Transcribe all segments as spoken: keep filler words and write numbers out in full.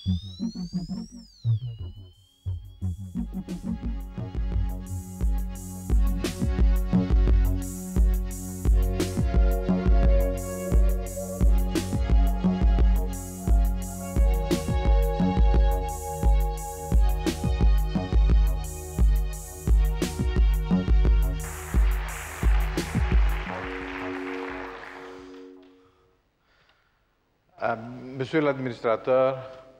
Euh, Monsieur l'administrateur,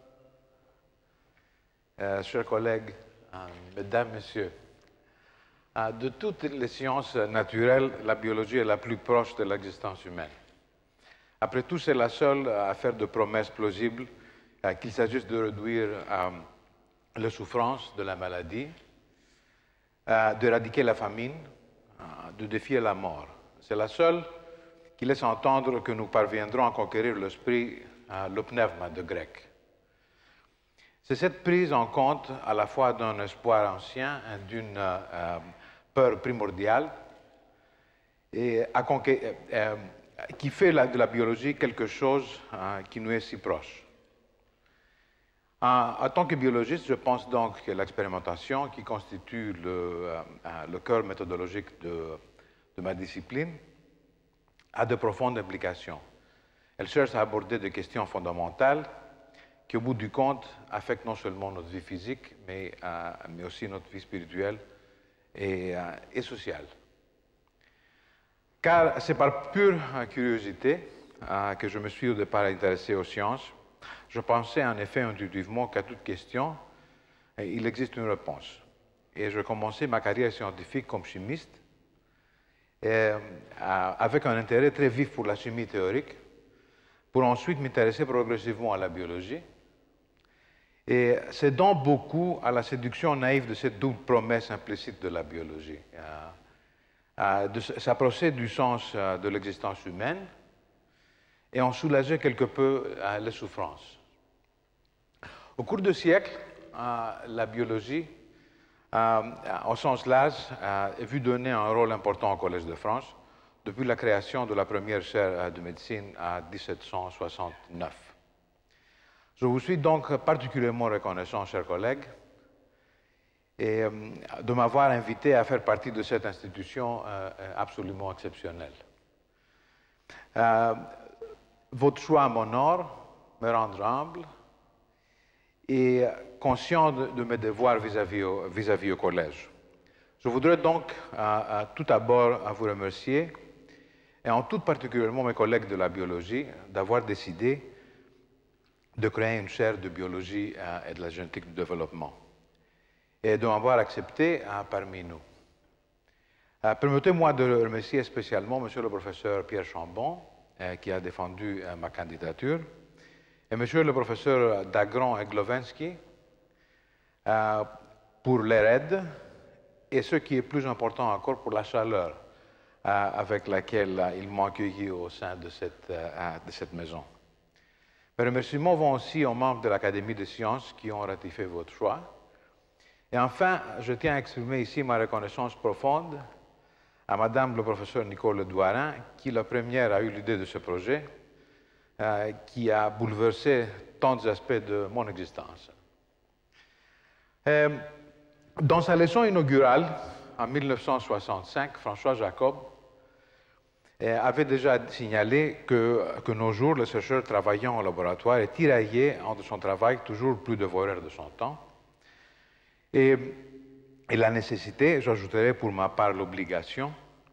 euh, chers collègues, euh, mesdames, messieurs, euh, de toutes les sciences naturelles, la biologie est la plus proche de l'existence humaine. Après tout, c'est la seule à faire de promesses plausibles, euh, qu'il s'agisse de réduire euh, les souffrances de la maladie, euh, d'éradiquer la famine, euh, de défier la mort. C'est la seule qui laisse entendre que nous parviendrons à conquérir l'esprit, euh, le pneuma de grec. C'est cette prise en compte à la fois d'un espoir ancien et d'une euh, peur primordiale et à euh, euh, qui fait la, de la biologie quelque chose euh, qui nous est si proche. En, en tant que biologiste, je pense donc que l'expérimentation, qui constitue le, euh, le cœur méthodologique de, de ma discipline, a de profondes implications. Elle cherche à aborder des questions fondamentales qui, au bout du compte, affectent non seulement notre vie physique, mais, euh, mais aussi notre vie spirituelle et, euh, et sociale. Car c'est par pure curiosité euh, que je me suis au départ intéressé aux sciences. Je pensais en effet intuitivement qu'à toute question, il existe une réponse. Et je commençais ma carrière scientifique comme chimiste, Et, euh, avec un intérêt très vif pour la chimie théorique, pour ensuite m'intéresser progressivement à la biologie. Et c'est donc beaucoup à la séduction naïve de cette double promesse implicite de la biologie, euh, euh, de s'approcher du sens euh, de l'existence humaine et en soulager quelque peu euh, les souffrances. Au cours de siècles, euh, la biologie, Euh, au sens large, euh, est vu donner un rôle important au Collège de France depuis la création de la première chaire de médecine en mille sept cent soixante-neuf. Je vous suis donc particulièrement reconnaissant, chers collègues, et, euh, de m'avoir invité à faire partie de cette institution euh, absolument exceptionnelle. Euh, votre choix m'honore, me rend humble, et conscient de, de mes devoirs vis-à-vis au, vis-à-vis au collège. Je voudrais donc euh, euh, tout d'abord vous remercier, et en tout particulièrement mes collègues de la biologie, d'avoir décidé de créer une chaire de biologie euh, et de la génétique du développement, et de m'avoir accepté euh, parmi nous. Euh, Permettez-moi de remercier spécialement Monsieur le professeur Pierre Chambon, euh, qui a défendu euh, ma candidature, et Monsieur le professeur Dagron et Glovensky euh, pour leur aide, et ce qui est plus important encore, pour la chaleur euh, avec laquelle euh, ils m'ont accueilli au sein de cette, euh, de cette maison. Mes remerciements vont aussi aux membres de l'Académie des sciences qui ont ratifié votre choix. Et enfin, je tiens à exprimer ici ma reconnaissance profonde à Madame le professeur Nicole Douarin, qui la première a eu l'idée de ce projet, Euh, qui a bouleversé tant d'aspects de mon existence. Euh, dans sa leçon inaugurale, en mille neuf cent soixante-cinq, François Jacob euh, avait déjà signalé que, que nos jours, le chercheur travaillant au laboratoire est tiraillé entre son travail, toujours plus dévoreur de son temps, et, et la nécessité, j'ajouterai pour ma part l'obligation,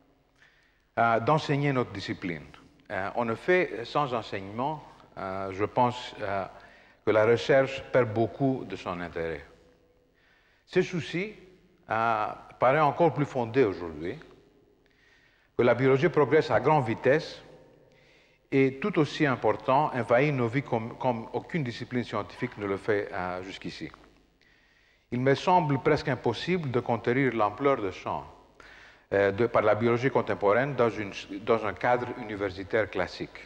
euh, d'enseigner notre discipline. Euh, en effet, sans enseignement, euh, je pense euh, que la recherche perd beaucoup de son intérêt. Ce souci euh, paraît encore plus fondé aujourd'hui, que la biologie progresse à grande vitesse et, tout aussi important, envahit nos vies comme, comme aucune discipline scientifique ne le fait euh, jusqu'ici. Il me semble presque impossible de contenir l'ampleur de champ Euh, de, par la biologie contemporaine dans, une, dans un cadre universitaire classique.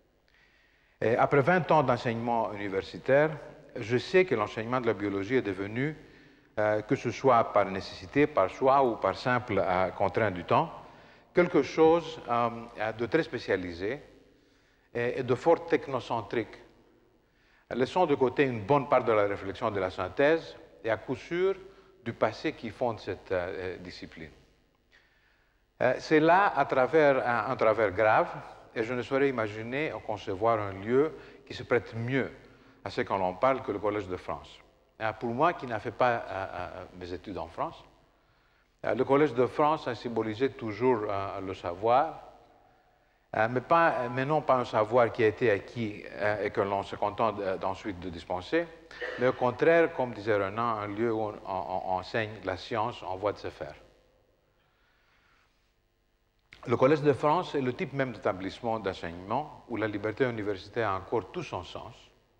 Et après vingt ans d'enseignement universitaire, je sais que l'enseignement de la biologie est devenu, euh, que ce soit par nécessité, par choix ou par simple euh, contrainte du temps, quelque chose euh, de très spécialisé et, et de fort technocentrique. laissons de côté une bonne part de la réflexion de la synthèse et à coup sûr du passé qui fonde cette euh, discipline. Euh, C'est là à travers un, un travers grave, et je ne saurais imaginer ou concevoir un lieu qui se prête mieux à ce qu'on en parle que le Collège de France. Euh, pour moi, qui n'a fait pas euh, euh, mes études en France, euh, le Collège de France a symbolisé toujours euh, le savoir, euh, mais, pas, mais non pas un savoir qui a été acquis euh, et que l'on se contente d'ensuite de dispenser, mais au contraire, comme disait Renan, un lieu où on, on, on enseigne la science en voie de se faire. Le Collège de France est le type même d'établissement d'enseignement où la liberté universitaire a encore tout son sens,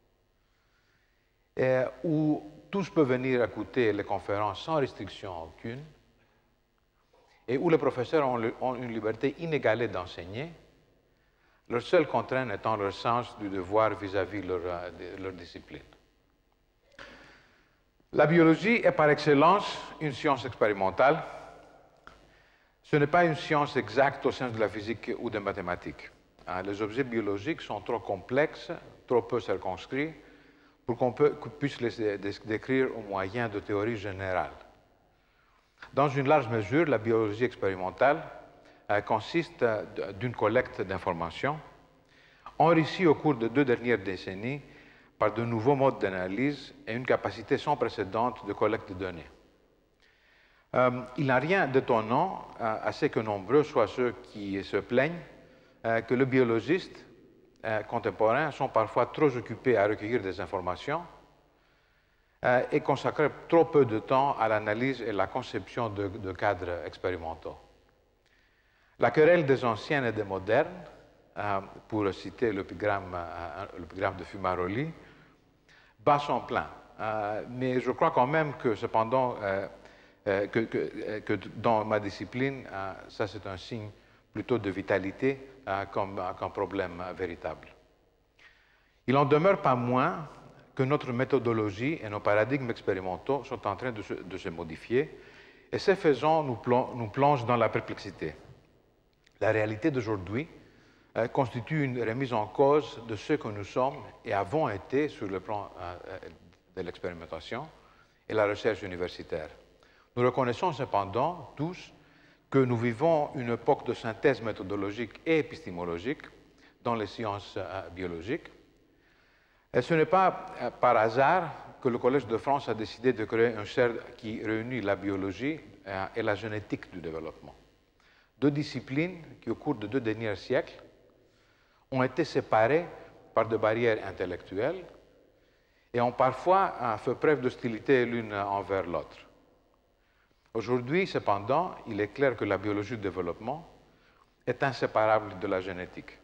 et où tous peuvent venir écouter les conférences sans restriction aucune, et où les professeurs ont, ont une liberté inégalée d'enseigner, leur seule contrainte étant leur sens du devoir vis-à-vis de leur, de leur discipline. La biologie est par excellence une science expérimentale. Ce n'est pas une science exacte au sens de la physique ou des mathématiques. Les objets biologiques sont trop complexes, trop peu circonscrits, pour qu'on puisse les décrire au moyen de théories générales. Dans une large mesure, la biologie expérimentale euh, consiste d'une collecte d'informations, enrichie au cours de deux dernières décennies par de nouveaux modes d'analyse et une capacité sans précédent de collecte de données. Euh, il n'a rien d'étonnant euh, à ce que nombreux soient ceux qui se plaignent euh, que les biologistes euh, contemporains sont parfois trop occupés à recueillir des informations euh, et consacrent trop peu de temps à l'analyse et la conception de, de cadres expérimentaux. La querelle des anciens et des modernes, euh, pour citer l'épigramme euh, de Fumaroli, bat son plein. Euh, mais je crois quand même que, cependant, euh, euh, que, que, que dans ma discipline, euh, ça c'est un signe plutôt de vitalité euh, comme, qu'un problème euh, véritable. Il n'en demeure pas moins que notre méthodologie et nos paradigmes expérimentaux sont en train de se, de se modifier, et ces faisant nous, plong, nous plongent dans la perplexité. La réalité d'aujourd'hui euh, constitue une remise en cause de ce que nous sommes et avons été sur le plan euh, de l'expérimentation et la recherche universitaire. Nous reconnaissons cependant tous que nous vivons une époque de synthèse méthodologique et épistémologique dans les sciences euh, biologiques. Et ce n'est pas euh, par hasard que le Collège de France a décidé de créer un C E R D qui réunit la biologie euh, et la génétique du développement. Deux disciplines qui, au cours de deux derniers siècles, ont été séparées par des barrières intellectuelles et ont parfois euh, fait preuve d'hostilité l'une envers l'autre. Aujourd'hui, cependant, il est clair que la biologie du développement est inséparable de la génétique.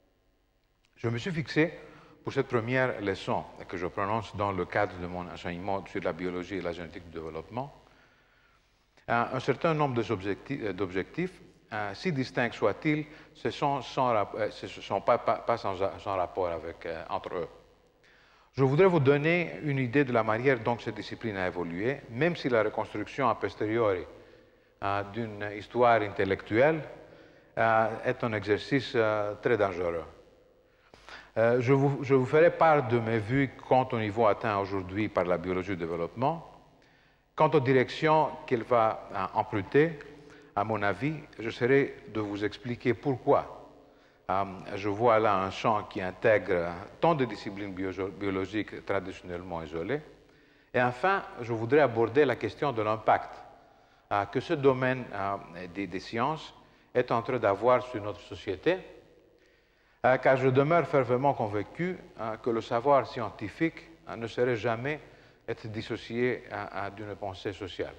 Je me suis fixé pour cette première leçon que je prononce dans le cadre de mon enseignement sur la biologie et la génétique du développement, un, un certain nombre d'objectifs, euh, si distincts soient-ils, ne sont, euh, sont pas, pas, pas sans, sans rapport avec, euh, entre eux. Je voudrais vous donner une idée de la manière dont cette discipline a évolué, même si la reconstruction a posteriori euh, d'une histoire intellectuelle euh, est un exercice euh, très dangereux. Euh, je, vous, je vous ferai part de mes vues quant au niveau atteint aujourd'hui par la biologie du développement. Quant aux directions qu'elle va euh, emprunter, à mon avis, j'essaierai de vous expliquer pourquoi euh, je vois là un champ qui intègre tant de disciplines bio biologiques traditionnellement isolées. Et enfin, je voudrais aborder la question de l'impact euh, que ce domaine euh, des, des sciences est en train d'avoir sur notre société, euh, car je demeure fervement convaincu euh, que le savoir scientifique euh, ne saurait jamais être dissocié euh, d'une pensée sociale.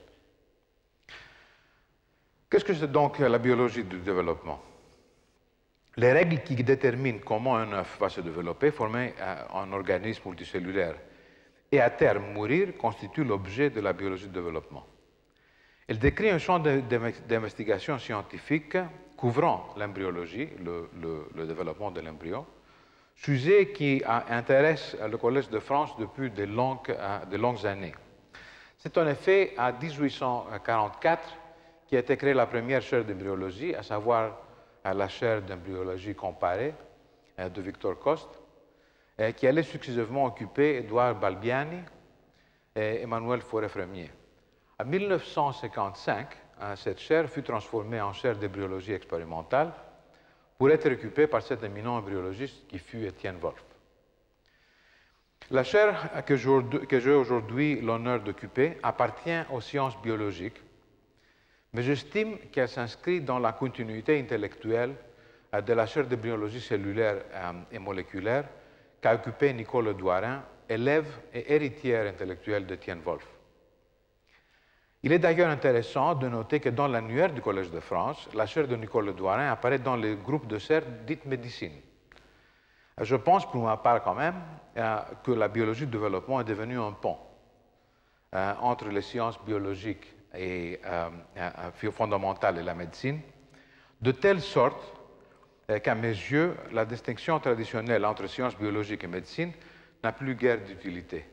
Qu'est-ce que c'est donc la biologie du développement? Les règles qui déterminent comment un œuf va se développer, former un organisme multicellulaire et à terme mourir constituent l'objet de la biologie du développement. Elle décrit un champ d'investigation scientifique couvrant l'embryologie, le, le, le développement de l'embryon, sujet qui intéresse le Collège de France depuis de longues, de longues années. C'est en effet en mille huit cent quarante-quatre qui a été créée la première chaire d'embryologie, à savoir la chaire d'embryologie comparée de Victor Coste. qui allait successivement occuper Édouard Balbiani et Emmanuel Fauré-Frémier. En mille neuf cent cinquante-cinq, cette chaire fut transformée en chaire d'embryologie expérimentale pour être occupée par cet éminent embryologiste qui fut Étienne Wolf. La chaire que j'ai aujourd'hui l'honneur d'occuper appartient aux sciences biologiques, mais j'estime qu'elle s'inscrit dans la continuité intellectuelle de la chaire de biologie cellulaire et moléculaire qu'a occupée Nicole Douarin, élève et héritière intellectuelle d'Étienne Wolf. Il est d'ailleurs intéressant de noter que dans l'annuaire du Collège de France, la chaire de Nicole Douarin apparaît dans le groupe de chaires dites médecine. Je pense, pour ma part quand même, que la biologie de développement est devenue un pont entre les sciences biologiques et fondamentales et la médecine, de telle sorte qu'à mes yeux, la distinction traditionnelle entre sciences biologiques et médecine n'a plus guère d'utilité.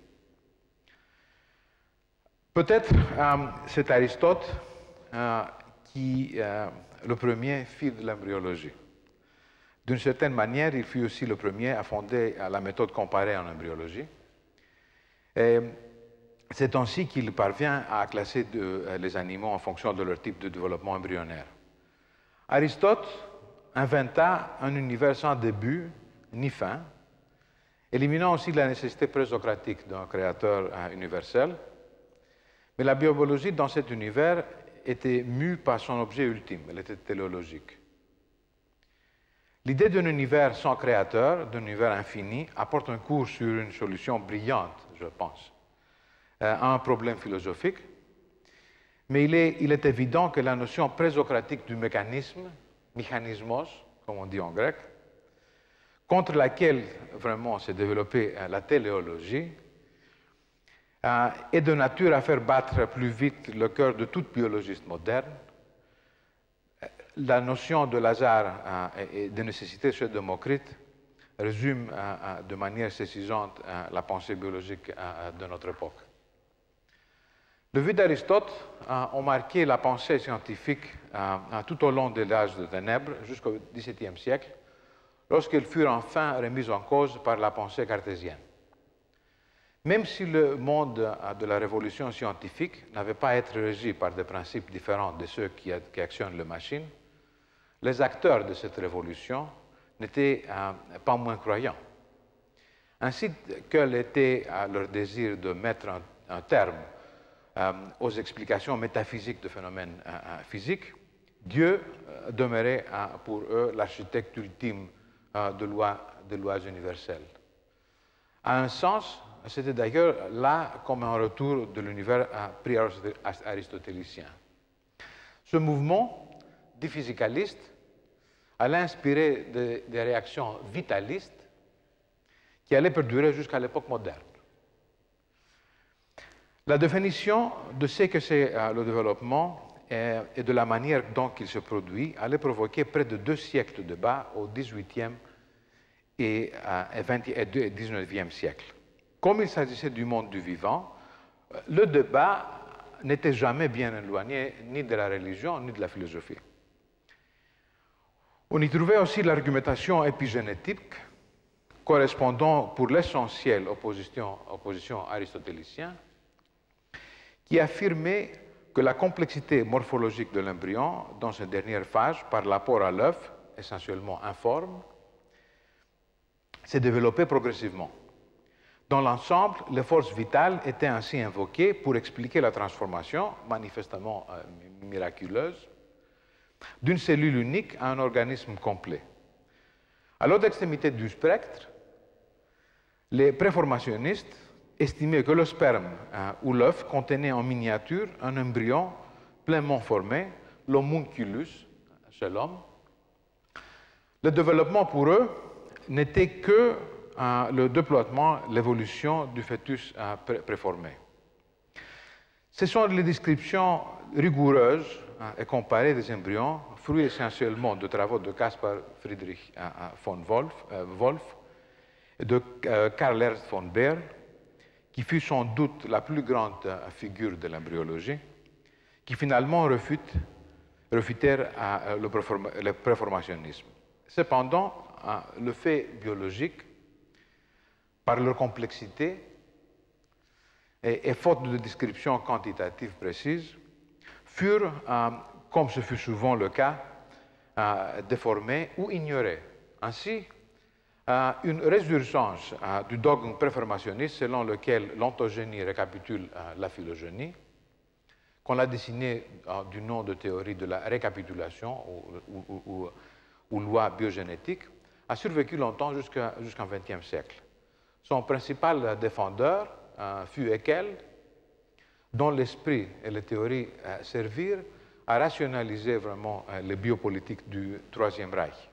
Peut-être euh, c'est Aristote euh, qui, euh, le premier, fit de l'embryologie. D'une certaine manière, il fut aussi le premier à fonder la méthode comparée en embryologie. C'est ainsi qu'il parvient à classer de, les animaux en fonction de leur type de développement embryonnaire. Aristote inventa un univers sans début ni fin, éliminant aussi la nécessité présocratique d'un créateur universel. Mais la biologie, dans cet univers, était mue par son objet ultime, elle était téléologique. L'idée d'un univers sans créateur, d'un univers infini, apporte un cours sur une solution brillante, je pense, à un problème philosophique. Mais il est, il est évident que la notion présocratique du mécanisme, méchanismos, comme on dit en grec, contre laquelle vraiment s'est développée la téléologie, euh, est de nature à faire battre plus vite le cœur de tout biologiste moderne. La notion de hasard euh, et de nécessité chez Démocrite résume euh, de manière saisissante euh, la pensée biologique euh, de notre époque. Les vues d'Aristote euh, ont marqué la pensée scientifique euh, tout au long de l'âge de ténèbres jusqu'au dix-septième siècle, lorsqu'elles furent enfin remises en cause par la pensée cartésienne. Même si le monde de la révolution scientifique n'avait pas à être régi par des principes différents de ceux qui, qui actionnent les machines, les acteurs de cette révolution n'étaient euh, pas moins croyants. Ainsi quel était euh, leur désir de mettre un, un terme euh, aux explications métaphysiques de phénomènes euh, physiques, Dieu euh, demeurait euh, pour eux l'architecte ultime euh, de, loi, de lois universelles. À un sens, c'était d'ailleurs là comme un retour de l'univers pré-aristotélicien. Ce mouvement dit physicaliste allait inspirer des, des réactions vitalistes qui allaient perdurer jusqu'à l'époque moderne. La définition de ce que c'est euh, le développement et, et de la manière dont il se produit allait provoquer près de deux siècles de débat au dix-huitième et, euh, et dix-neuvième siècle. Comme il s'agissait du monde du vivant, le débat n'était jamais bien éloigné ni de la religion ni de la philosophie. On y trouvait aussi l'argumentation épigénétique, correspondant pour l'essentiel aux positions, aux positions aristotéliciennes, qui affirmait que la complexité morphologique de l'embryon dans cette dernière phase, par rapport à l'œuf, essentiellement informe, s'est développée progressivement. Dans l'ensemble, les forces vitales étaient ainsi invoquées pour expliquer la transformation, manifestement euh, miraculeuse, d'une cellule unique à un organisme complet. À l'autre extrémité du spectre, les préformationnistes estimaient que le sperme euh, ou l'œuf contenait en miniature un embryon pleinement formé, l'homunculus, chez l'homme. Le développement pour eux n'était que euh, le déploiement, l'évolution du fœtus euh, pré préformé. Ce sont les descriptions rigoureuses euh, et comparées des embryons, fruits essentiellement de travaux de Caspar Friedrich euh, von Wolf, euh, Wolf et de euh, Karl Ernst von Baer, qui fut sans doute la plus grande euh, figure de l'embryologie, qui finalement refute, refutèrent euh, le, préform le préformationnisme. Cependant, euh, le fait biologique par leur complexité et, et faute de description quantitative précise, furent, euh, comme ce fut souvent le cas, euh, déformés ou ignorés. Ainsi, euh, une résurgence euh, du dogme préformationniste selon lequel l'ontogénie récapitule euh, la phylogénie, qu'on a dessiné euh, du nom de théorie de la récapitulation ou, ou, ou, ou loi biogénétique, a survécu longtemps jusqu'à, jusqu'au vingtième siècle. Son principal défendeur euh, fut Haeckel, dont l'esprit et les théories euh, servirent à rationaliser vraiment euh, les biopolitiques du Troisième Reich.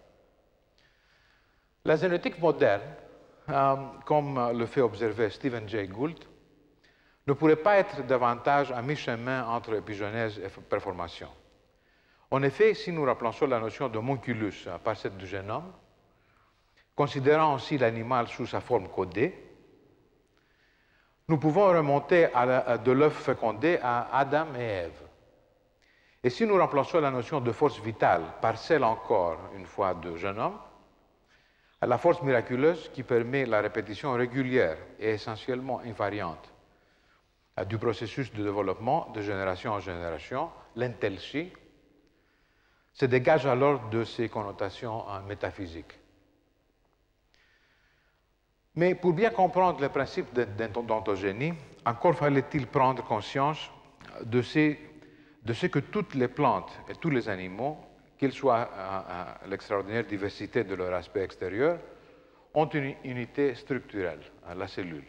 La génétique moderne, euh, comme le fait observer Stephen Jay Gould, ne pourrait pas être davantage à mi-chemin entre épigénèse et performation. En effet, si nous remplaçons la notion de monculus par celle du génome, considérant aussi l'animal sous sa forme codée, nous pouvons remonter à la, de l'œuf fécondé à Adam et Ève. Et si nous remplaçons la notion de force vitale par celle encore, une fois, de génome, la force miraculeuse qui permet la répétition régulière et essentiellement invariante du processus de développement de génération en génération, l'entelchie, se dégage alors de ses connotations métaphysiques. Mais pour bien comprendre le principe d'ontogénie, encore fallait-il prendre conscience de, ces, de ce que toutes les plantes et tous les animaux, qu'ils soient à, à l'extraordinaire diversité de leur aspect extérieur, ont une unité structurelle, la cellule.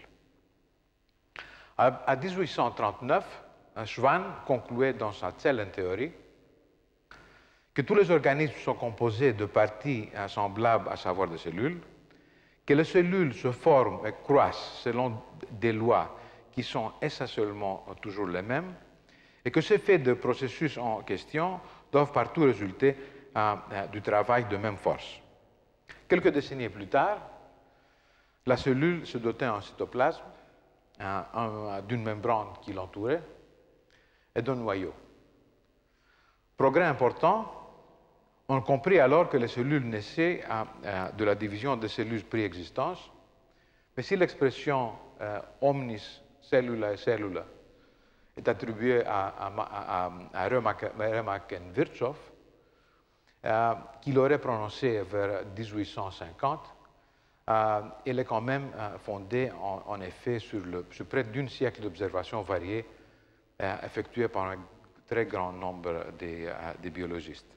À mille huit cent trente-neuf, Schwann concluait dans sa Zellentheorie que tous les organismes sont composés de parties semblables, à savoir des cellules, que les cellules se forment et croissent selon des lois qui sont essentiellement toujours les mêmes, et que ces faits de processus en question doivent partout résulter euh, du travail de même force. Quelques décennies plus tard, la cellule se dotait en cytoplasme, d'une membrane qui l'entourait et d'un noyau. Progrès important, on comprit alors que les cellules naissaient à, à, de la division des cellules préexistantes, mais si l'expression euh, omnis cellula cellula est attribuée à, à, à, à Remachen-Virchow, euh, qui l'aurait prononcé vers mille huit cent cinquante, Euh, elle est quand même euh, fondée, en, en effet, sur, le, sur près d'un siècle d'observations variées euh, effectuées par un très grand nombre des, euh, des biologistes.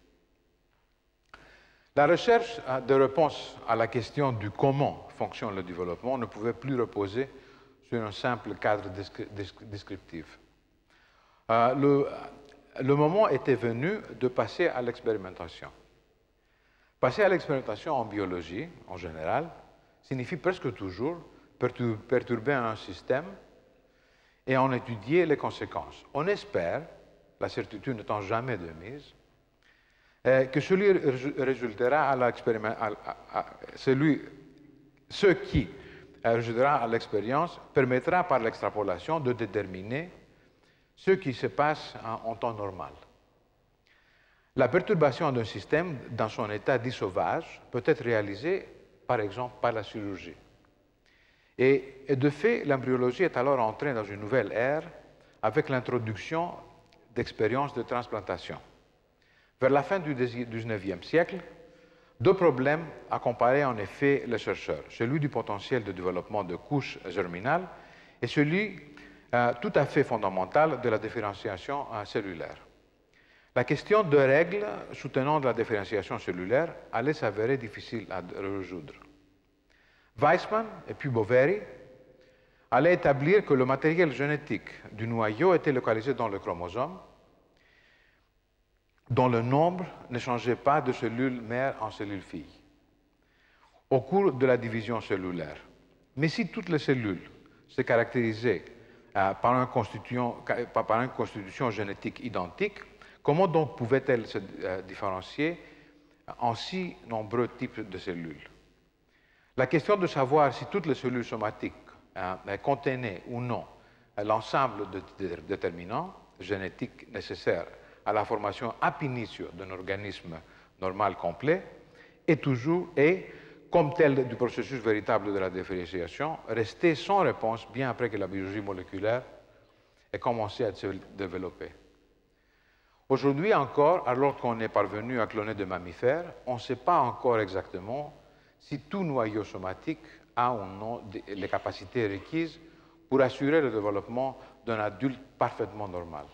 La recherche euh, de réponse à la question du comment fonctionne le développement ne pouvait plus reposer sur un simple cadre descriptif. Euh, le, le moment était venu de passer à l'expérimentation. Passer à l'expérimentation en biologie, en général, signifie presque toujours perturber un système et en étudier les conséquences. On espère, la certitude n'étant jamais de mise, que celui résultera à l'expérience, celui, ce qui résultera à l'expérience permettra par l'extrapolation de déterminer ce qui se passe en temps normal. La perturbation d'un système dans son état dit sauvage peut être réalisée par exemple par la chirurgie. Et, et de fait, l'embryologie est alors entrée dans une nouvelle ère avec l'introduction d'expériences de transplantation. Vers la fin du dix-neuvième siècle, deux problèmes accompagnaient en effet les chercheurs, celui du potentiel de développement de couches germinales et celui euh, tout à fait fondamental de la différenciation euh, cellulaire. La question de règles soutenant la différenciation cellulaire allait s'avérer difficile à résoudre. Weissman et puis Boveri allaient établir que le matériel génétique du noyau était localisé dans le chromosome, dont le nombre ne changeait pas de cellule mère en cellule fille au cours de la division cellulaire. Mais si toutes les cellules se caractérisaient euh, par, un par une constitution génétique identique, comment donc pouvaient-elles se euh, différencier en si nombreux types de cellules? La question de savoir si toutes les cellules somatiques euh, contenaient ou non l'ensemble de, de déterminants génétiques nécessaires à la formation ab initio d'un organisme normal complet est toujours, et comme tel du processus véritable de la différenciation, restait sans réponse bien après que la biologie moléculaire ait commencé à se développer. Aujourd'hui encore, alors qu'on est parvenu à cloner des mammifères, on ne sait pas encore exactement si tout noyau somatique a ou non les capacités requises pour assurer le développement d'un adulte parfaitement normal.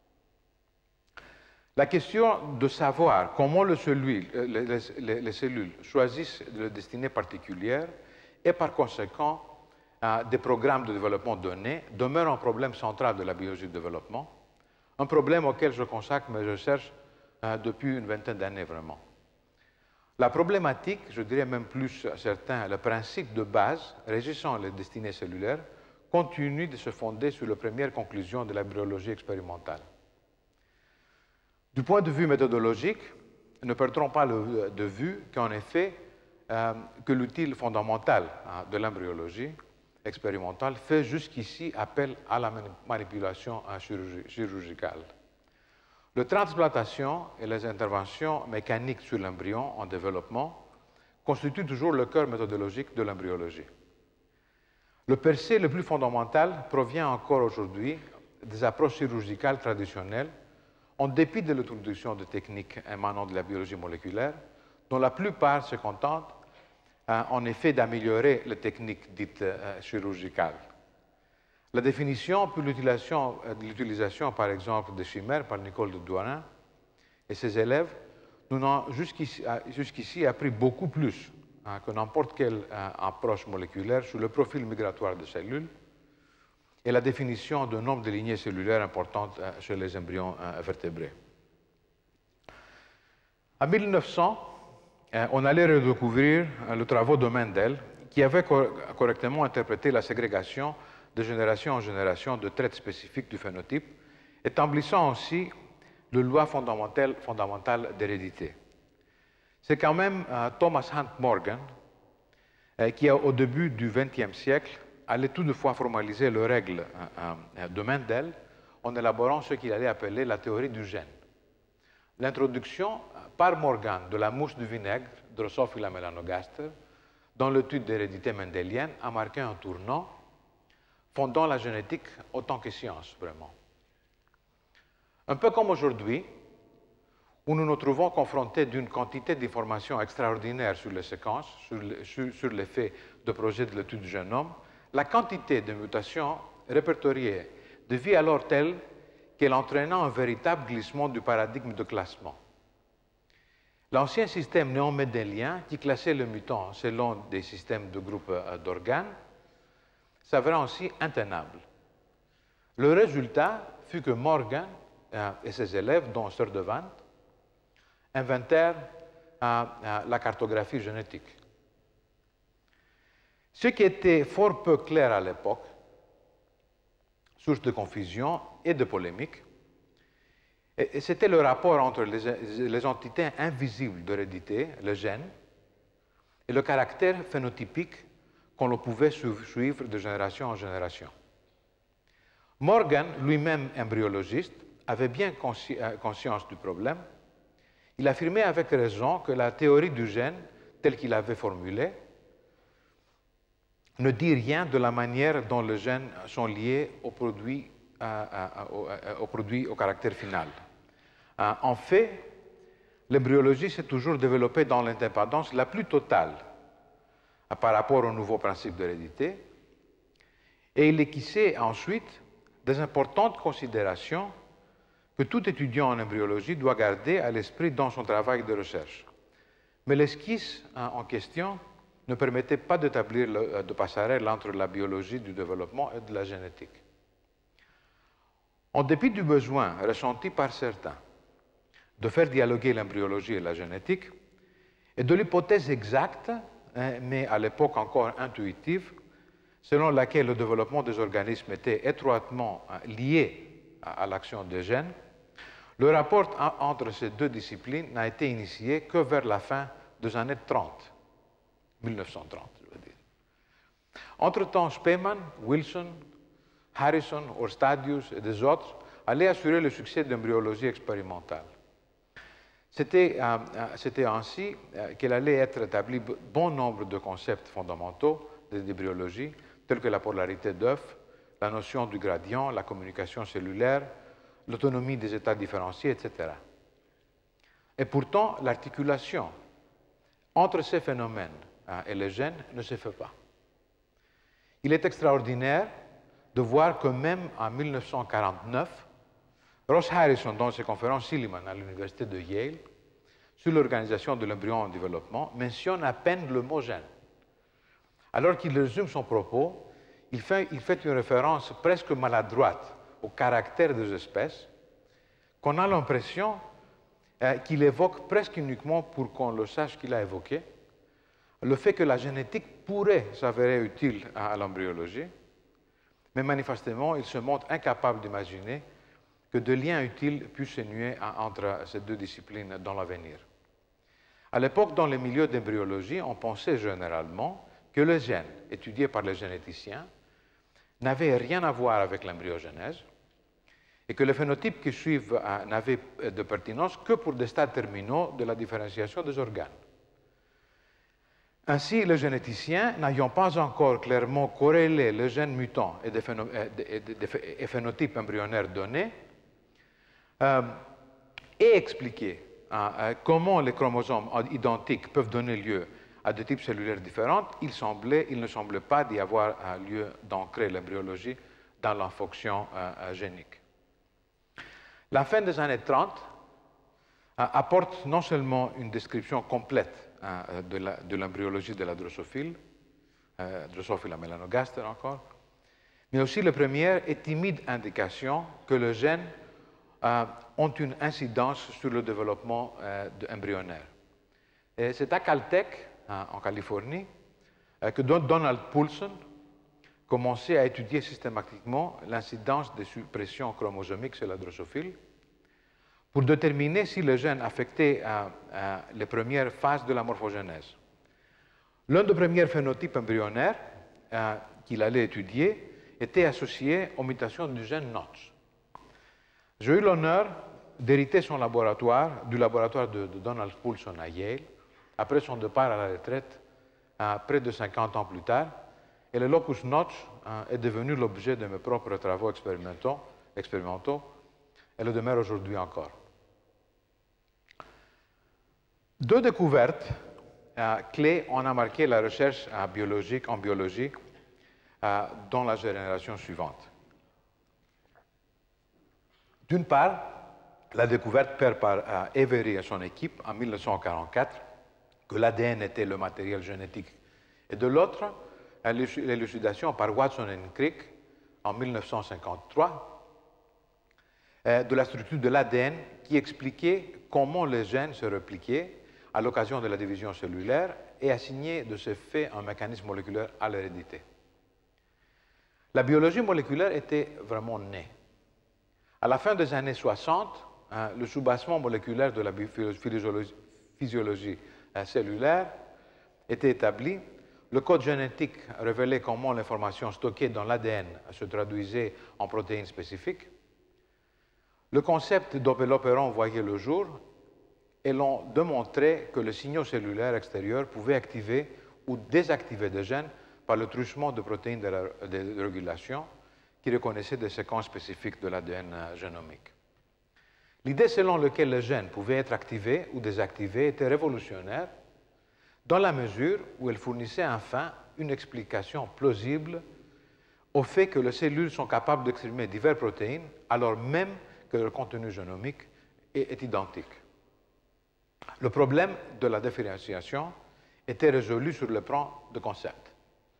La question de savoir comment les cellules, les, les, les cellules choisissent leur destinée particulière et par conséquent euh, des programmes de développement donnés demeure un problème central de la biologie du développement, un problème auquel je consacre mes recherches euh, depuis une vingtaine d'années vraiment. La problématique, je dirais même plus à certains, le principe de base régissant les destinées cellulaires continue de se fonder sur les premières conclusions de la biologie expérimentale. Du point de vue méthodologique, ne perdrons pas le, de vue qu'en effet, euh, que l'outil fondamental hein, de l'embryologie expérimentale fait jusqu'ici appel à la manipulation hein, chirurgi chirurgicale. La transplantation et les interventions mécaniques sur l'embryon en développement constituent toujours le cœur méthodologique de l'embryologie. Le percé le plus fondamental provient encore aujourd'hui des approches chirurgicales traditionnelles, en dépit de l'introduction de techniques émanant de la biologie moléculaire, dont la plupart se contentent euh, en effet d'améliorer les techniques dites euh, chirurgicales. La définition pour l'utilisation, euh, l'utilisation, par exemple, des chimères par Nicole de Douarin et ses élèves nous ont jusqu'ici jusqu'ici appris beaucoup plus hein, que n'importe quelle euh, approche moléculaire sur le profil migratoire des cellules et la définition d'un nombre de lignées cellulaires importantes euh, chez les embryons euh, vertébrés. En mille neuf cents, euh, on allait redécouvrir euh, le travail de Mendel, qui avait cor correctement interprété la ségrégation de génération en génération de traits spécifiques du phénotype, établissant aussi les lois fondamentales, fondamentales d'hérédité. C'est quand même euh, Thomas Hunt Morgan euh, qui, au début du vingtième siècle, allait toutefois formaliser les règles euh, de Mendel en élaborant ce qu'il allait appeler la théorie du gène. L'introduction par Morgan de la mouche du vinaigre, Drosophila melanogaster, dans l'étude d'hérédité mendélienne a marqué un tournant, fondant la génétique autant que science, vraiment. Un peu comme aujourd'hui, où nous nous trouvons confrontés d'une quantité d'informations extraordinaires sur les séquences, sur l'effet de projet de l'étude du génome, la quantité de mutations répertoriées devient alors telle qu'elle entraîna un véritable glissement du paradigme de classement. L'ancien système néo-mendélien, qui classait les mutants selon des systèmes de groupes d'organes, s'avéra ainsi intenable. Le résultat fut que Morgan euh, et ses élèves, dont Sturtevant, inventèrent euh, euh, la cartographie génétique. Ce qui était fort peu clair à l'époque, source de confusion et de polémique, c'était le rapport entre les, les entités invisibles d'hérédité, le gène, et le caractère phénotypique qu'on pouvait suivre de génération en génération. Morgan, lui-même embryologiste, avait bien consci conscience du problème. Il affirmait avec raison que la théorie du gène, telle qu'il l'avait formulée, ne dit rien de la manière dont les gènes sont liés au produit, euh, euh, au, au, produit, au caractère final. Euh, en fait, l'embryologie s'est toujours développée dans l'indépendance la plus totale euh, par rapport au nouveau principe d'hérédité, et il esquissait ensuite des importantes considérations que tout étudiant en embryologie doit garder à l'esprit dans son travail de recherche. Mais l'esquisse euh, en question ne permettait pas d'établir de passerelle entre la biologie du développement et de la génétique. En dépit du besoin ressenti par certains de faire dialoguer l'embryologie et la génétique, et de l'hypothèse exacte, hein, mais à l'époque encore intuitive, selon laquelle le développement des organismes était étroitement hein, lié à, à l'action des gènes, le rapport entre ces deux disciplines n'a été initié que vers la fin des années trente. mille neuf cent trente, je veux dire. Entre-temps, Spemann, Wilson, Harrison, Orstadius et des autres allaient assurer le succès de l'embryologie expérimentale. C'était euh, ainsi euh, qu'il allait être établi bon nombre de concepts fondamentaux de l'embryologie, tels que la polarité d'œuf, la notion du gradient, la communication cellulaire, l'autonomie des états différenciés, et cetera. Et pourtant, l'articulation entre ces phénomènes hein, et les gènes ne se fait pas. Il est extraordinaire de voir que même en mille neuf cent quarante-neuf, Ross Harrison, dans ses conférences Silliman à l'université de Yale, sur l'organisation de l'embryon en développement, mentionne à peine le mot gène. Alors qu'il résume son propos, il fait, il fait une référence presque maladroite au caractère des espèces, qu'on a l'impression euh, qu'il évoque presque uniquement pour qu'on le sache qu'il a évoqué, le fait que la génétique pourrait s'avérer utile à, à l'embryologie, mais manifestement, il se montre incapable d'imaginer que de liens utiles puissent se nouer entre ces deux disciplines dans l'avenir. À l'époque, dans les milieux d'embryologie, on pensait généralement que les gènes étudiés par les généticiens n'avaient rien à voir avec l'embryogenèse et que les phénotypes qui suivent euh, n'avaient de pertinence que pour des stades terminaux de la différenciation des organes. Ainsi, les généticiens, n'ayant pas encore clairement corrélé les gènes mutants et des, phéno et des, des phénotypes embryonnaires donnés, euh, et expliqué euh, comment les chromosomes identiques peuvent donner lieu à des types cellulaires différents, il, semblait, il ne semblait pas d'y avoir euh, lieu d'ancrer l'embryologie dans la fonction euh, génique. La fin des années trente euh, apporte non seulement une description complète euh, de l'embryologie de la drosophile, euh, Drosophila melanogaster encore, mais aussi les premières et timides indications que les gènes euh, ont une incidence sur le développement euh, embryonnaire. C'est à Caltech, en Californie, que Donald Poulsen commençait à étudier systématiquement l'incidence des suppressions chromosomiques chez la drosophile pour déterminer si les gènes affectaient euh, euh, les premières phases de la morphogénèse. L'un des premiers phénotypes embryonnaires euh, qu'il allait étudier était associé aux mutations du gène Notch. J'ai eu l'honneur d'hériter son laboratoire du laboratoire de, de Donald Poulsen à Yale, après son départ à la retraite, euh, près de cinquante ans plus tard, et le locus Notch euh, est devenu l'objet de mes propres travaux expérimentaux, expérimentaux et le demeure aujourd'hui encore. Deux découvertes euh, clés ont marqué la recherche euh, biologique en biologie euh, dans la génération suivante. D'une part, la découverte faite par euh, Avery et son équipe en mille neuf cent quarante-quatre que l'A D N était le matériel génétique, et de l'autre, l'élucidation par Watson et Crick en mille neuf cent cinquante-trois euh, de la structure de l'A D N qui expliquait comment les gènes se repliquaient à l'occasion de la division cellulaire et assignaient de ce fait un mécanisme moléculaire à l'hérédité. La biologie moléculaire était vraiment née. À la fin des années soixante, hein, le soubassement moléculaire de la physiologie, physiologie cellulaire était établi. Le code génétique révélait comment l'information stockée dans l'A D N se traduisait en protéines spécifiques. Le concept d'opéron voyait le jour et l'on démontrait que les signaux cellulaires extérieurs pouvaient activer ou désactiver des gènes par le truchement de protéines de, la, de régulation qui reconnaissaient des séquences spécifiques de l'A D N génomique. L'idée selon laquelle les gènes pouvaient être activés ou désactivés était révolutionnaire dans la mesure où elle fournissait enfin une explication plausible au fait que les cellules sont capables d'exprimer diverses protéines alors même que leur contenu génomique est, est identique. Le problème de la différenciation était résolu sur le plan de concept.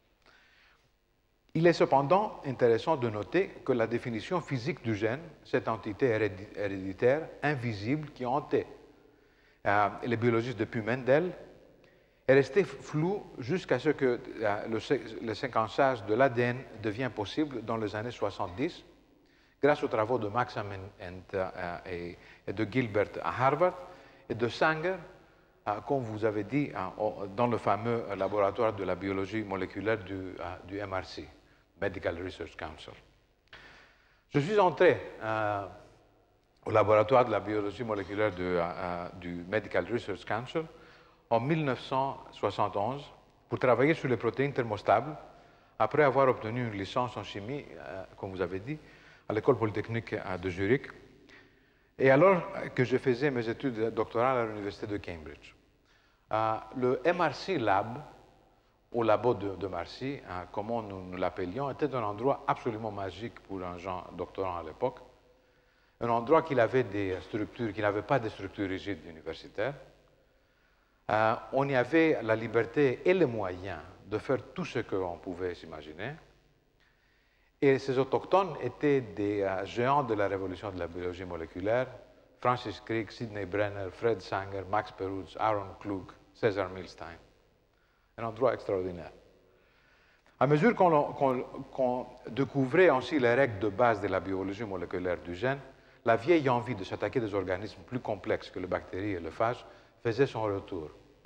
Il est cependant intéressant de noter que la définition physique du gène, cette entité héréditaire invisible qui hantait euh, les biologistes depuis Mendel, est restée floue jusqu'à ce que euh, le, le séquençage de l'A D N devienne possible dans les années soixante-dix, grâce aux travaux de Maxam et, et, et de Gilbert à Harvard, et de Sanger, euh, comme vous avez dit, euh, dans le fameux laboratoire de la biologie moléculaire du, euh, du M R C. Medical Research Council. Je suis entré euh, au laboratoire de la biologie moléculaire de, euh, du Medical Research Council en mille neuf cent soixante et onze pour travailler sur les protéines thermostables après avoir obtenu une licence en chimie, euh, comme vous avez dit, à l'École polytechnique de Zurich, et alors que je faisais mes études doctorales à l'Université de Cambridge. Euh, le M R C Lab, au labo de, de Marcy, hein, comment nous, nous l'appelions, était un endroit absolument magique pour un jeune doctorant à l'époque. Un endroit qui avait des structures, qui n'avait pas de structures rigides universitaires. Euh, on y avait la liberté et les moyens de faire tout ce qu'on pouvait s'imaginer. Et ces autochtones étaient des euh, géants de la révolution de la biologie moléculaire. Francis Crick, Sidney Brenner, Fred Sanger, Max Perutz, Aaron Klug, César Milstein. Un endroit extraordinaire. À mesure qu'on qu'on, qu'on découvrait aussi les règles de base de la biologie moléculaire du gène, la vieille envie de s'attaquer des organismes plus complexes que les bactéries et le phage faisait son retour.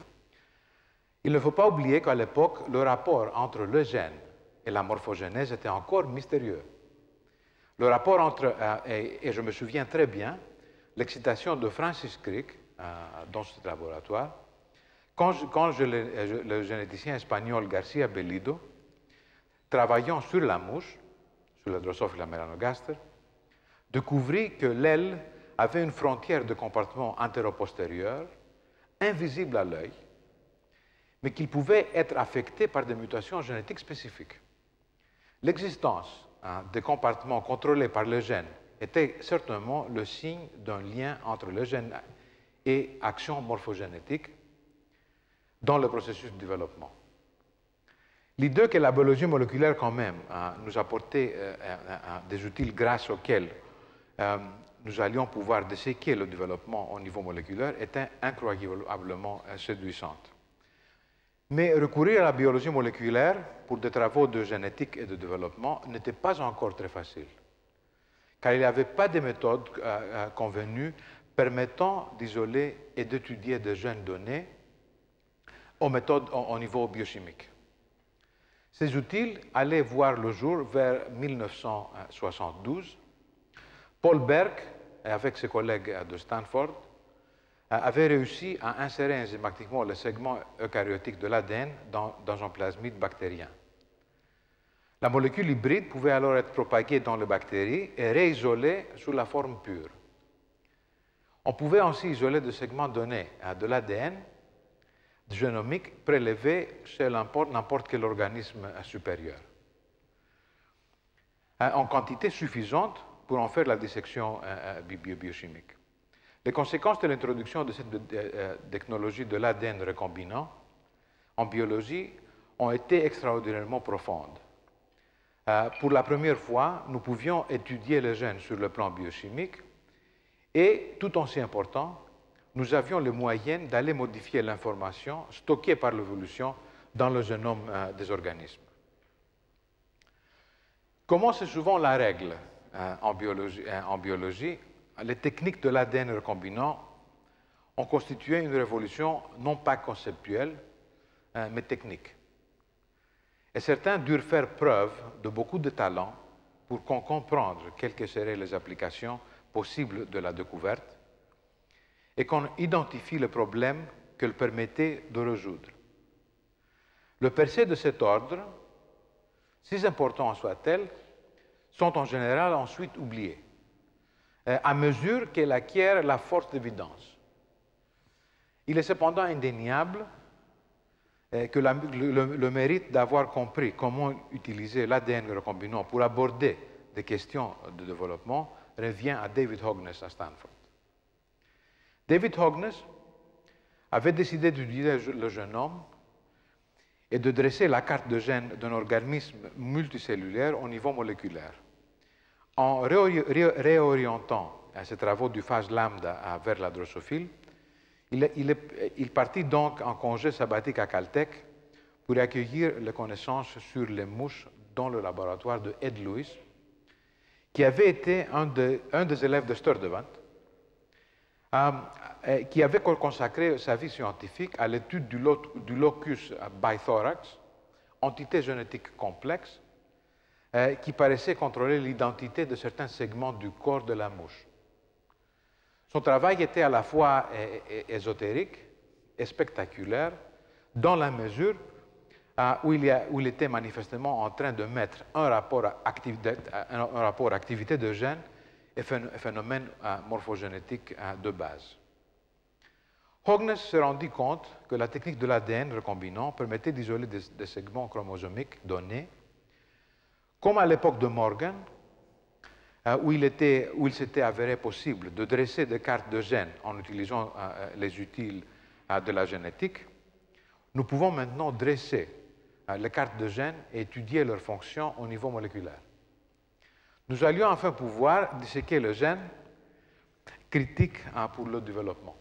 Il ne faut pas oublier qu'à l'époque, le rapport entre le gène et la morphogénèse était encore mystérieux. Le rapport entre, euh, et, et je me souviens très bien, l'excitation de Francis Crick euh, dans ce laboratoire, quand, je, quand je, le, je, le généticien espagnol Garcia Bellido, travaillant sur la mouche, sur la Drosophila melanogaster, découvrit que l'aile avait une frontière de comportement antéro-postérieur, invisible à l'œil, mais qu'il pouvait être affecté par des mutations génétiques spécifiques. L'existence hein, des compartiments contrôlés par le gène était certainement le signe d'un lien entre le gène et action morphogénétique dans le processus de développement. L'idée que la biologie moléculaire, quand même, hein, nous apportait euh, euh, des outils grâce auxquels euh, nous allions pouvoir disséquer le développement au niveau moléculaire était incroyablement euh, séduisante. Mais recourir à la biologie moléculaire pour des travaux de génétique et de développement n'était pas encore très facile, car il n'y avait pas de méthode euh, convenue permettant d'isoler et d'étudier des gènes donnés aux méthodes au, au niveau biochimique. Ces outils allaient voir le jour vers mille neuf cent soixante-douze. Paul Berg, avec ses collègues de Stanford, avait réussi à insérer enzymatiquement le segment eucaryotique de l'A D N dans, dans un plasmide bactérien. La molécule hybride pouvait alors être propagée dans les bactéries et réisolée sous la forme pure. On pouvait aussi isoler des segments donnés de l'A D N génomique prélevés chez n'importe quel organisme supérieur, en quantité suffisante pour en faire la dissection biochimique. Les conséquences de l'introduction de cette technologie de l'A D N recombinant en biologie ont été extraordinairement profondes. Euh, pour la première fois, nous pouvions étudier les gènes sur le plan biochimique et, tout aussi important, nous avions les moyens d'aller modifier l'information stockée par l'évolution dans le génome euh, des organismes. Comme c'est souvent la règle euh, en biologie, euh, en biologie, les techniques de l'A D N recombinant ont constitué une révolution non pas conceptuelle, euh, mais technique. Et certains durent faire preuve de beaucoup de talent pour qu'on comprenne quelles seraient les applications possibles de la découverte et qu'on identifie les problèmes qu'elle permettait de résoudre. Le percé de cet ordre, si important soit-elle, sont en général ensuite oubliés, à mesure qu'elle acquiert la force d'évidence. Il est cependant indéniable que la, le, le mérite d'avoir compris comment utiliser l'A D N recombinant pour aborder des questions de développement revient à David Hogness à Stanford. David Hogness avait décidé d'étudier le génome et de dresser la carte de gène d'un organisme multicellulaire au niveau moléculaire. En réorientant ses travaux du phage lambda vers la drosophile, il, il, est, il partit donc en congé sabbatique à Caltech pour accueillir les connaissances sur les mouches dans le laboratoire de Ed Lewis, qui avait été un, de, un des élèves de Sturtevant, euh, qui avait consacré sa vie scientifique à l'étude du, du locus bithorax, entité génétique complexe, euh, qui paraissait contrôler l'identité de certains segments du corps de la mouche. Son travail était à la fois ésotérique et spectaculaire, dans la mesure où il, y a, où il était manifestement en train de mettre un rapport, activité, un rapport activité de gènes et phénomène morphogénétique de base. Hogeness se rendit compte que la technique de l'A D N recombinant permettait d'isoler des, des segments chromosomiques donnés, comme à l'époque de Morgan, où il, était, où il s'était avéré possible de dresser des cartes de gènes en utilisant euh, les utiles euh, de la génétique. Nous pouvons maintenant dresser euh, les cartes de gènes et étudier leurs fonctions au niveau moléculaire. Nous allions enfin pouvoir disséquer le gène critique hein, pour le développement.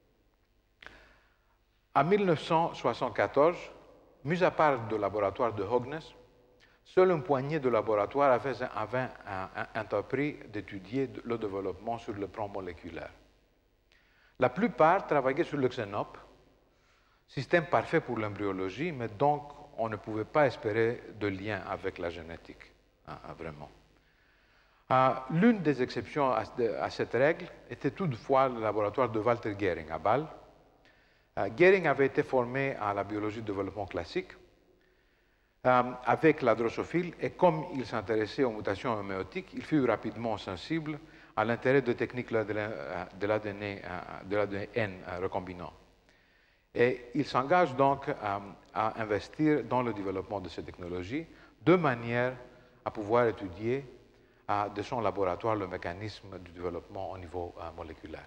En mille neuf cent soixante-quatorze, mis à part le laboratoire de Hogeness, seule une poignée de laboratoires avait, avait entrepris d'étudier le développement sur le plan moléculaire. La plupart travaillaient sur le xénope, système parfait pour l'embryologie, mais donc on ne pouvait pas espérer de lien avec la génétique, hein, vraiment. Euh, L'une des exceptions à, à cette règle était toutefois le laboratoire de Walter Gehring à Bâle. Euh, Gehring avait été formé à la biologie de développement classique, Euh, avec la drosophile, et comme il s'intéressait aux mutations homéotiques, il fut rapidement sensible à l'intérêt de techniques de l'A D N recombinant. Et il s'engage donc à, à investir dans le développement de ces technologies, de manière à pouvoir étudier à, de son laboratoire le mécanisme du développement au niveau à, moléculaire.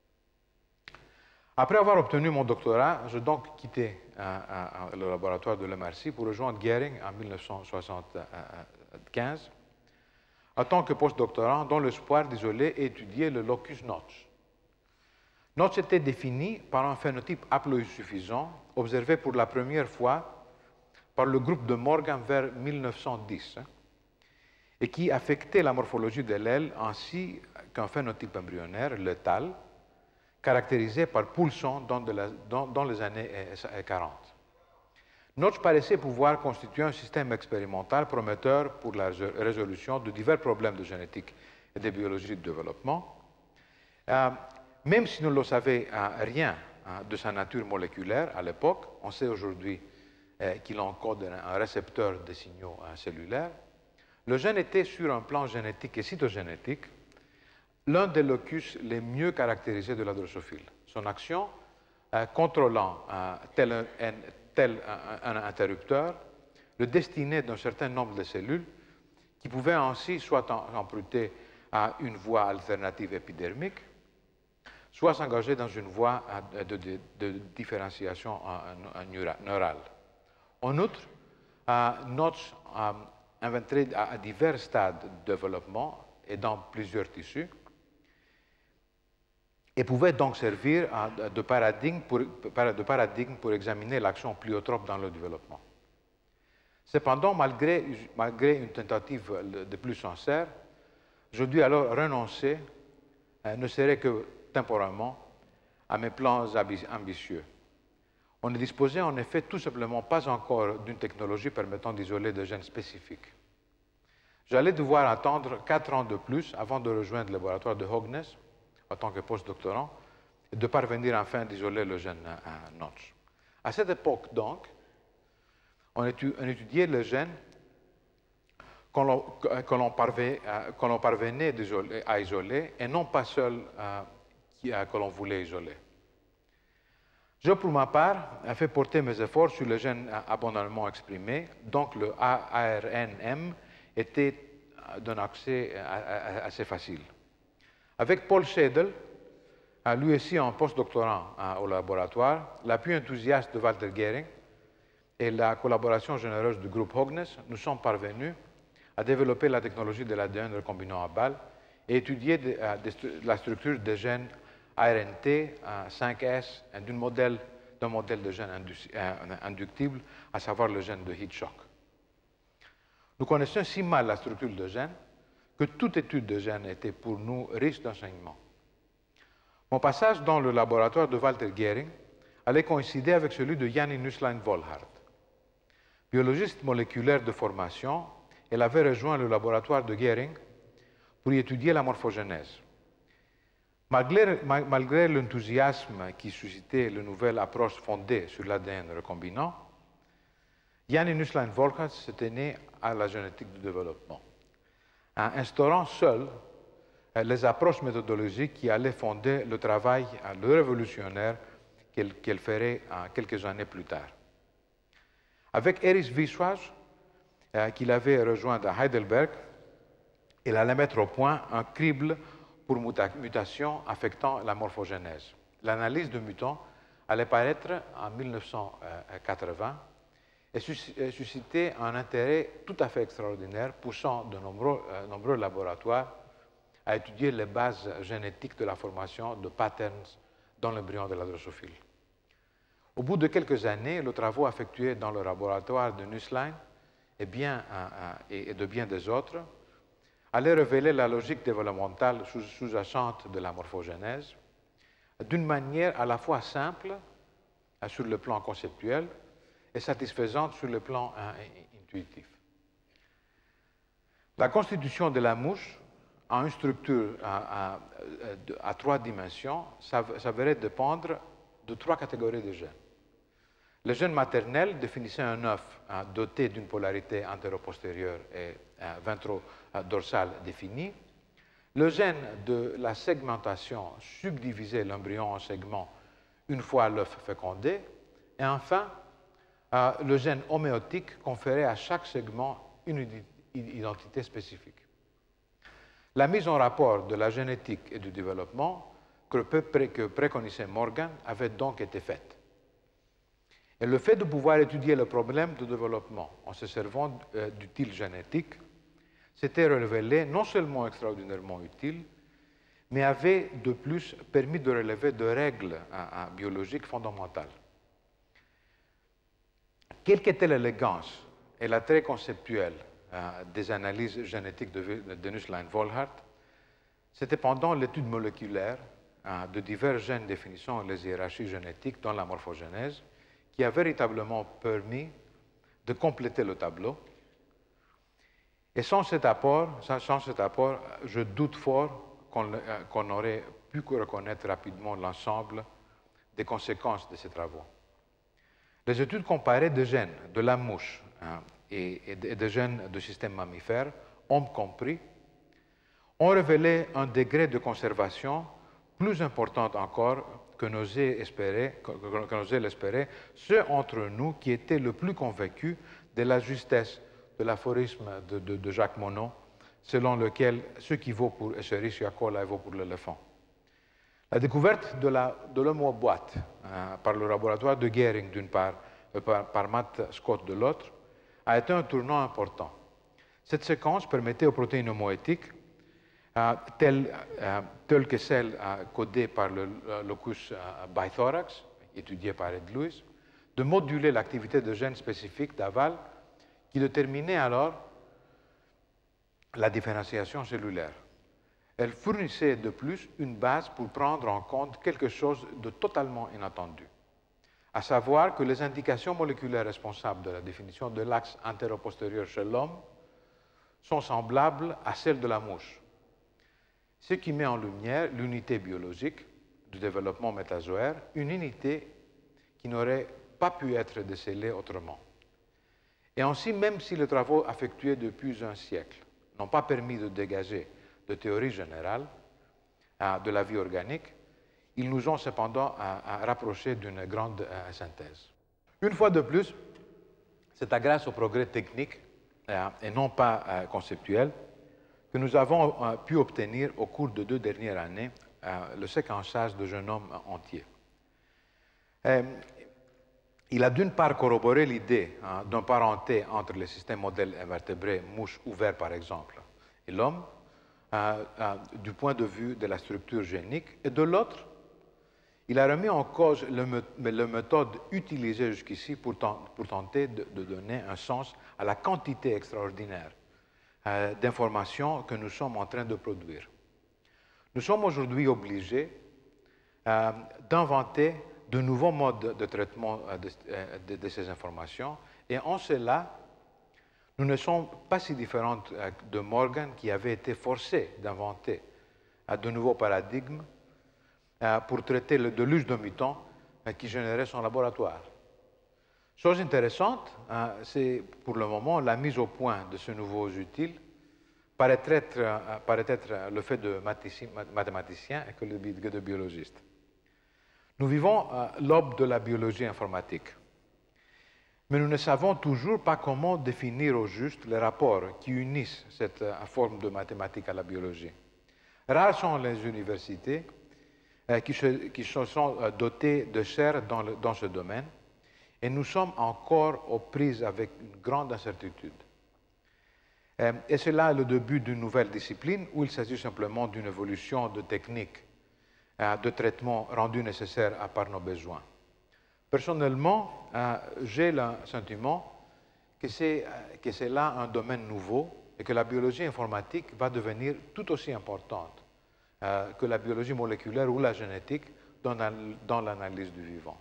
Après avoir obtenu mon doctorat, j'ai donc quitté euh, euh, le laboratoire de l'M R C pour rejoindre Gehring en mille neuf cent soixante-quinze en tant que postdoctorant dans l'espoir d'isoler et étudier le locus Notch. Notch était défini par un phénotype haploïnsuffisant observé pour la première fois par le groupe de Morgan vers mille neuf cent dix hein, et qui affectait la morphologie de l'aile ainsi qu'un phénotype embryonnaire, le T A L, caractérisé par Poulson dans, de la, dans, dans les années quarante. Notch paraissait pouvoir constituer un système expérimental prometteur pour la résolution de divers problèmes de génétique et de biologie de développement. Euh, même si nous ne savons euh, rien euh, de sa nature moléculaire à l'époque, on sait aujourd'hui euh, qu'il encode un, un récepteur de signaux euh, cellulaires, le gène était sur un plan génétique et cytogénétique l'un des locus les mieux caractérisés de la drosophile. Son action, euh, contrôlant euh, tel, un, tel un, un interrupteur, le destiné d'un certain nombre de cellules qui pouvaient ainsi soit emprunter à une voie alternative épidermique, soit s'engager dans une voie de, de, de différenciation neurale. En outre, euh, Notch a inventé à divers stades de développement et dans plusieurs tissus, et pouvait donc servir de paradigme pour, de paradigme pour examiner l'action pléiotrope dans le développement. Cependant, malgré, malgré une tentative de plus sincère, je dû alors renoncer, ne serait que temporairement, à mes plans ambitieux. On ne disposait en effet tout simplement pas encore d'une technologie permettant d'isoler des gènes spécifiques. J'allais devoir attendre quatre ans de plus avant de rejoindre le laboratoire de Hogeness en tant que postdoctorant, et de parvenir enfin à isoler le gène à Notch. À cette époque, donc, on étudiait le gène que l'on parvenait, parvenait à isoler, et non pas seul euh, que l'on voulait isoler. Je, pour ma part, ai fait porter mes efforts sur le gène abondamment exprimé, donc le A R N M était d'un accès assez facile. Avec Paul Schedel, lui aussi en postdoctorant au laboratoire, l'appui enthousiaste de Walter Gehring et la collaboration généreuse du groupe Hogeness, nous sommes parvenus à développer la technologie de l'A D N recombinant à balle et étudier de, de, de la structure des gènes A R N T cinq S d'un modèle, d'un modèle de gène inductible, à savoir le gène de heat shock. Nous connaissions si mal la structure de gènes que toute étude de gènes était pour nous riche d'enseignements. Mon passage dans le laboratoire de Walter Gehring allait coïncider avec celui de Jannie Nusslein-Volhard. Biologiste moléculaire de formation, elle avait rejoint le laboratoire de Gehring pour y étudier la morphogénèse. Malgré, malgré l'enthousiasme qui suscitait la nouvelle approche fondée sur l'A D N recombinant, Jan et Nusslein Volhard s'était né à la génétique du développement, en instaurant seul les approches méthodologiques qui allaient fonder le travail le révolutionnaire qu'elle qu'elle ferait quelques années plus tard. Avec Erich Wieswasg, euh, qu'il avait rejoint à Heidelberg, il allait mettre au point un crible pour muta mutations affectant la morphogénèse. L'analyse de mutants allait paraître en mille neuf cent quatre-vingts et susciter un intérêt tout à fait extraordinaire, poussant de nombreux, euh, nombreux laboratoires à étudier les bases génétiques de la formation de patterns dans l'embryon de la drosophile. Au bout de quelques années, les travaux effectués dans le laboratoire de Nusslein et, bien, euh, et de bien des autres allaient révéler la logique développementale sous-jacente de la morphogénèse d'une manière à la fois simple euh, sur le plan conceptuel et satisfaisante sur le plan euh, intuitif. La constitution de la mouche en une structure à, à, à trois dimensions s'avérait dépendre de trois catégories de gènes. Le gène maternel définissait un œuf hein, doté d'une polarité antéro-postérieure et euh, ventro-dorsale définie. Le gène de la segmentation subdivisait l'embryon en segments une fois l'œuf fécondé. Et enfin, euh, le gène homéotique conférait à chaque segment une identité spécifique. La mise en rapport de la génétique et du développement que, que préconisait Morgan avait donc été faite. Et le fait de pouvoir étudier le problème de développement en se servant euh, d'outils génétiques s'était révélé non seulement extraordinairement utile, mais avait de plus permis de relever de règles euh, biologiques fondamentales. Quelle qu'était l'élégance et l'attrait conceptuel euh, des analyses génétiques de, de Nusslein-Volhard, c'était pendant l'étude moléculaire euh, de divers gènes définissant les hiérarchies génétiques dans la morphogénèse qui a véritablement permis de compléter le tableau. Et sans cet apport, sans cet apport je doute fort qu'on qu'on aurait pu reconnaître rapidement l'ensemble des conséquences de ces travaux. Les études comparées de gènes de la mouche hein, et, et de gènes du système mammifère, hommes compris, ont révélé un degré de conservation plus important encore que n'osaient espérer, que, que n'osaient l'espérer ceux entre nous qui étaient le plus convaincus de la justesse de l'aphorisme de, de, de Jacques Monod, selon lequel ce qui vaut pour Escherichia coli vaut pour l'éléphant. La découverte de l'homo boîte euh, par le laboratoire de Gehring d'une part, euh, par, par Matt Scott de l'autre, a été un tournant important. Cette séquence permettait aux protéines homoétiques, euh, telles, euh, telles que celles euh, codées par le, le locus euh, bithorax, étudié par Ed Lewis, de moduler l'activité de gènes spécifiques d'aval qui déterminaient alors la différenciation cellulaire. Elle fournissait de plus une base pour prendre en compte quelque chose de totalement inattendu, à savoir que les indications moléculaires responsables de la définition de l'axe antéro-postérieur chez l'homme sont semblables à celles de la mouche, ce qui met en lumière l'unité biologique du développement métazoaire, une unité qui n'aurait pas pu être décelée autrement. Et ainsi, même si les travaux effectués depuis un siècle n'ont pas permis de dégager de théorie générale euh, de la vie organique, ils nous ont cependant euh, rapprochés d'une grande euh, synthèse. Une fois de plus, c'est grâce au progrès technique euh, et non pas euh, conceptuel que nous avons euh, pu obtenir au cours de deux dernières années euh, le séquençage de génomes entiers. Euh, il a d'une part corroboré l'idée hein, d'une parenté entre les systèmes modèles invertébrés, mouches ou vers par exemple, et l'homme, Euh, euh, du point de vue de la structure génique, et de l'autre, il a remis en cause le, le méthode utilisée jusqu'ici pour, pour tenter de, de donner un sens à la quantité extraordinaire euh, d'informations que nous sommes en train de produire. Nous sommes aujourd'hui obligés euh, d'inventer de nouveaux modes de traitement de, de, de ces informations, et en cela, nous ne sommes pas si différents de Morgan qui avait été forcé d'inventer de nouveaux paradigmes euh, pour traiter le deluge de mutants euh, qui générait son laboratoire. Chose intéressante, euh, c'est pour le moment la mise au point de ce nouveau outil paraît être, euh, paraît être le fait de mathématiciens et que de biologistes. Nous vivons euh, l'aube de la biologie informatique. Mais nous ne savons toujours pas comment définir au juste les rapports qui unissent cette euh, forme de mathématiques à la biologie. Rares sont les universités euh, qui, se, qui se sont euh, dotées de chaires dans, le, dans ce domaine, et nous sommes encore aux prises avec une grande incertitude. Euh, et c'est là le début d'une nouvelle discipline où il s'agit simplement d'une évolution de techniques euh, de traitement rendues nécessaires par nos besoins. Personnellement, euh, j'ai le sentiment que c'est euh, là un domaine nouveau et que la biologie informatique va devenir tout aussi importante euh, que la biologie moléculaire ou la génétique dans, dans l'analyse du vivant.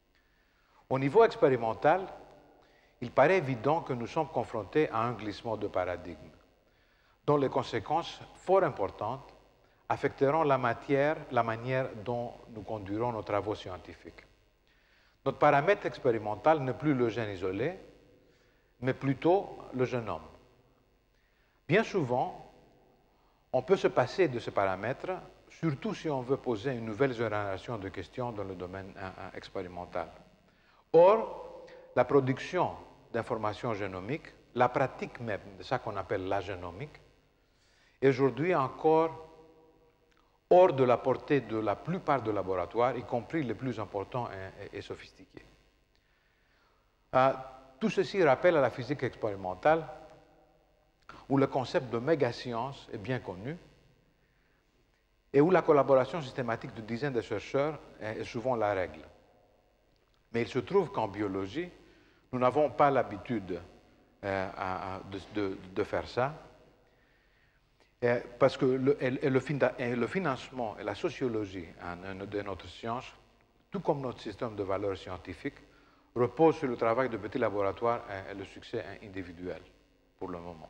Au niveau expérimental, il paraît évident que nous sommes confrontés à un glissement de paradigme, dont les conséquences fort importantes affecteront la matière, la manière dont nous conduirons nos travaux scientifiques. Notre paramètre expérimental n'est plus le gène isolé, mais plutôt le génome. Bien souvent, on peut se passer de ce paramètre, surtout si on veut poser une nouvelle génération de questions dans le domaine expérimental. Or, la production d'informations génomiques, la pratique même de ce qu'on appelle la génomique, est aujourd'hui encore hors de la portée de la plupart des laboratoires, y compris les plus importants et, et, et sophistiqués. Euh, tout ceci rappelle à la physique expérimentale, où le concept de méga-science est bien connu, et où la collaboration systématique de dizaines de chercheurs est souvent la règle. Mais il se trouve qu'en biologie, nous n'avons pas l'habitude euh, de, de, de faire ça, et parce que le, et le, et le financement et la sociologie de notre science, tout comme notre système de valeurs scientifiques, reposent sur le travail de petits laboratoires et le succès individuel, pour le moment.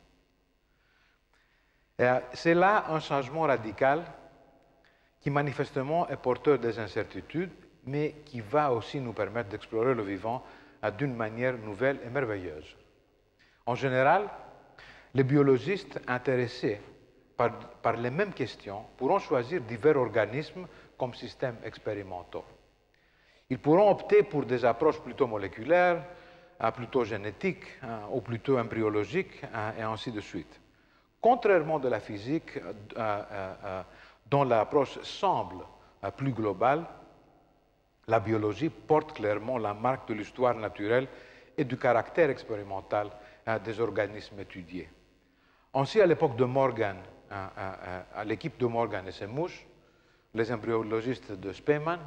C'est là un changement radical qui manifestement est porteur des incertitudes, mais qui va aussi nous permettre d'explorer le vivant d'une manière nouvelle et merveilleuse. En général, les biologistes intéressés par, par les mêmes questions pourront choisir divers organismes comme systèmes expérimentaux. Ils pourront opter pour des approches plutôt moléculaires, plutôt génétiques ou plutôt embryologiques, et ainsi de suite. Contrairement de la physique, dont l'approche semble plus globale, la biologie porte clairement la marque de l'histoire naturelle et du caractère expérimental des organismes étudiés. Ainsi, à l'époque de Morgan, à l'équipe de Morgan et ses mouches, les embryologistes de Spemann,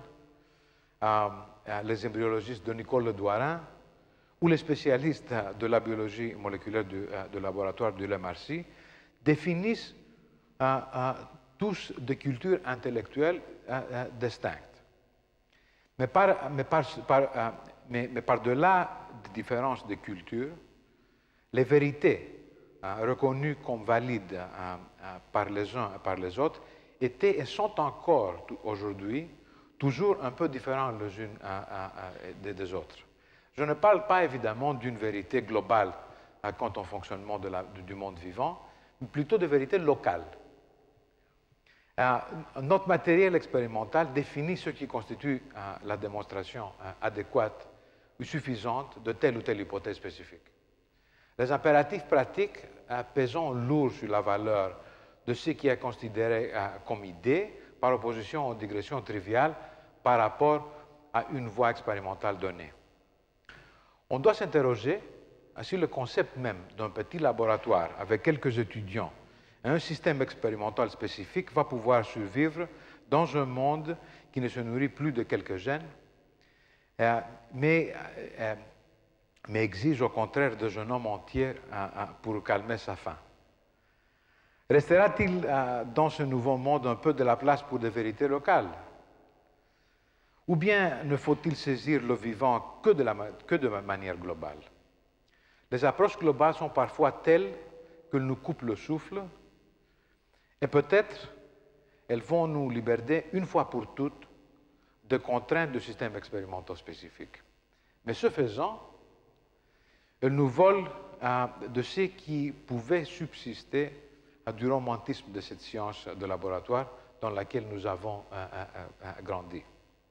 les embryologistes de Nicole Le Douarin, ou les spécialistes de la biologie moléculaire du, du laboratoire du Lemarcy, définissent tous des cultures intellectuelles distinctes. Mais par, mais par, par, euh, mais, mais par-delà des différences de culture, les vérités euh, reconnues comme valides euh, euh, par les uns et par les autres étaient et sont encore aujourd'hui toujours un peu différentes les unes euh, euh, des autres. Je ne parle pas évidemment d'une vérité globale euh, quant au fonctionnement de la, du monde vivant, mais plutôt de vérité locale. Euh, notre matériel expérimental définit ce qui constitue euh, la démonstration euh, adéquate ou suffisante de telle ou telle hypothèse spécifique. Les impératifs pratiques euh, pesant lourd sur la valeur de ce qui est considéré euh, comme idée par opposition aux digressions triviales par rapport à une voie expérimentale donnée. On doit s'interroger si le concept même d'un petit laboratoire avec quelques étudiants un système expérimental spécifique va pouvoir survivre dans un monde qui ne se nourrit plus de quelques gènes, euh, mais, euh, mais exige au contraire de génomes entiers euh, pour calmer sa faim. Restera-t-il euh, dans ce nouveau monde un peu de la place pour des vérités locales? Ou bien ne faut-il saisir le vivant que de, la, que de manière globale? Les approches globales sont parfois telles qu'elles nous coupent le souffle. Et peut-être elles vont nous libérer une fois pour toutes de contraintes de systèmes expérimentaux spécifiques. Mais ce faisant, elles nous volent euh, de ce qui pouvait subsister euh, du romantisme de cette science de laboratoire dans laquelle nous avons euh, euh, euh, grandi.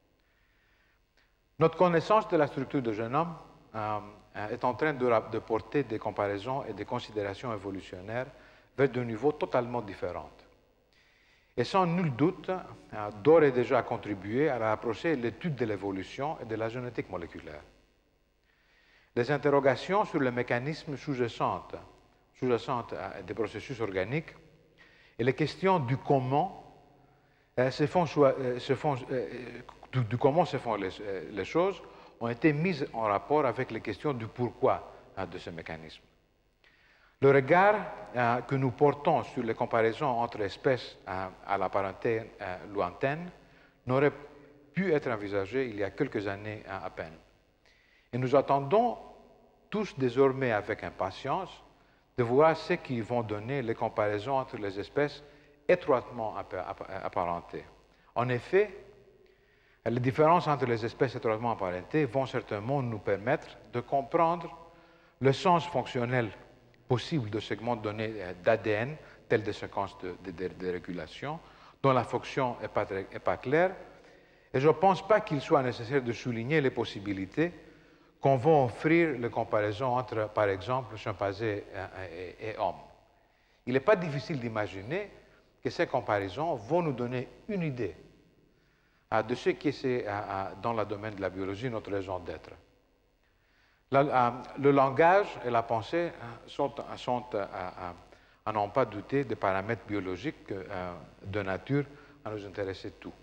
Notre connaissance de la structure du génome euh, est en train de, de porter des comparaisons et des considérations évolutionnaires vers des niveaux totalement différents. Et sans nul doute, euh, d'ores et déjà contribué à rapprocher l'étude de l'évolution et de la génétique moléculaire. Les interrogations sur le mécanisme sous-jacentes sous des processus organiques et les questions du comment euh, se font, euh, se font, euh, du, du comment se font les, les choses ont été mises en rapport avec les questions du pourquoi euh, de ce mécanisme. Le regard euh, que nous portons sur les comparaisons entre espèces euh, à la parenté euh, lointaine n'aurait pu être envisagé il y a quelques années euh, à peine. Et nous attendons tous désormais avec impatience de voir ce qui vont donner les comparaisons entre les espèces étroitement apparentées. En effet, les différences entre les espèces étroitement apparentées vont certainement nous permettre de comprendre le sens fonctionnel possible de segments de données d'A D N, tels des séquences de, de, de, de régulation, dont la fonction n'est pas, pas claire. Et je ne pense pas qu'il soit nécessaire de souligner les possibilités qu'on va offrir les comparaisons entre, par exemple, chimpanzés et, et, et hommes. Il n'est pas difficile d'imaginer que ces comparaisons vont nous donner une idée uh, de ce qui est uh, uh, dans le domaine de la biologie notre raison d'être. Uh, le langage et la pensée uh, sont, sont uh, uh, à n'en pas douter, des paramètres biologiques uh, de nature à nous intéresser tous.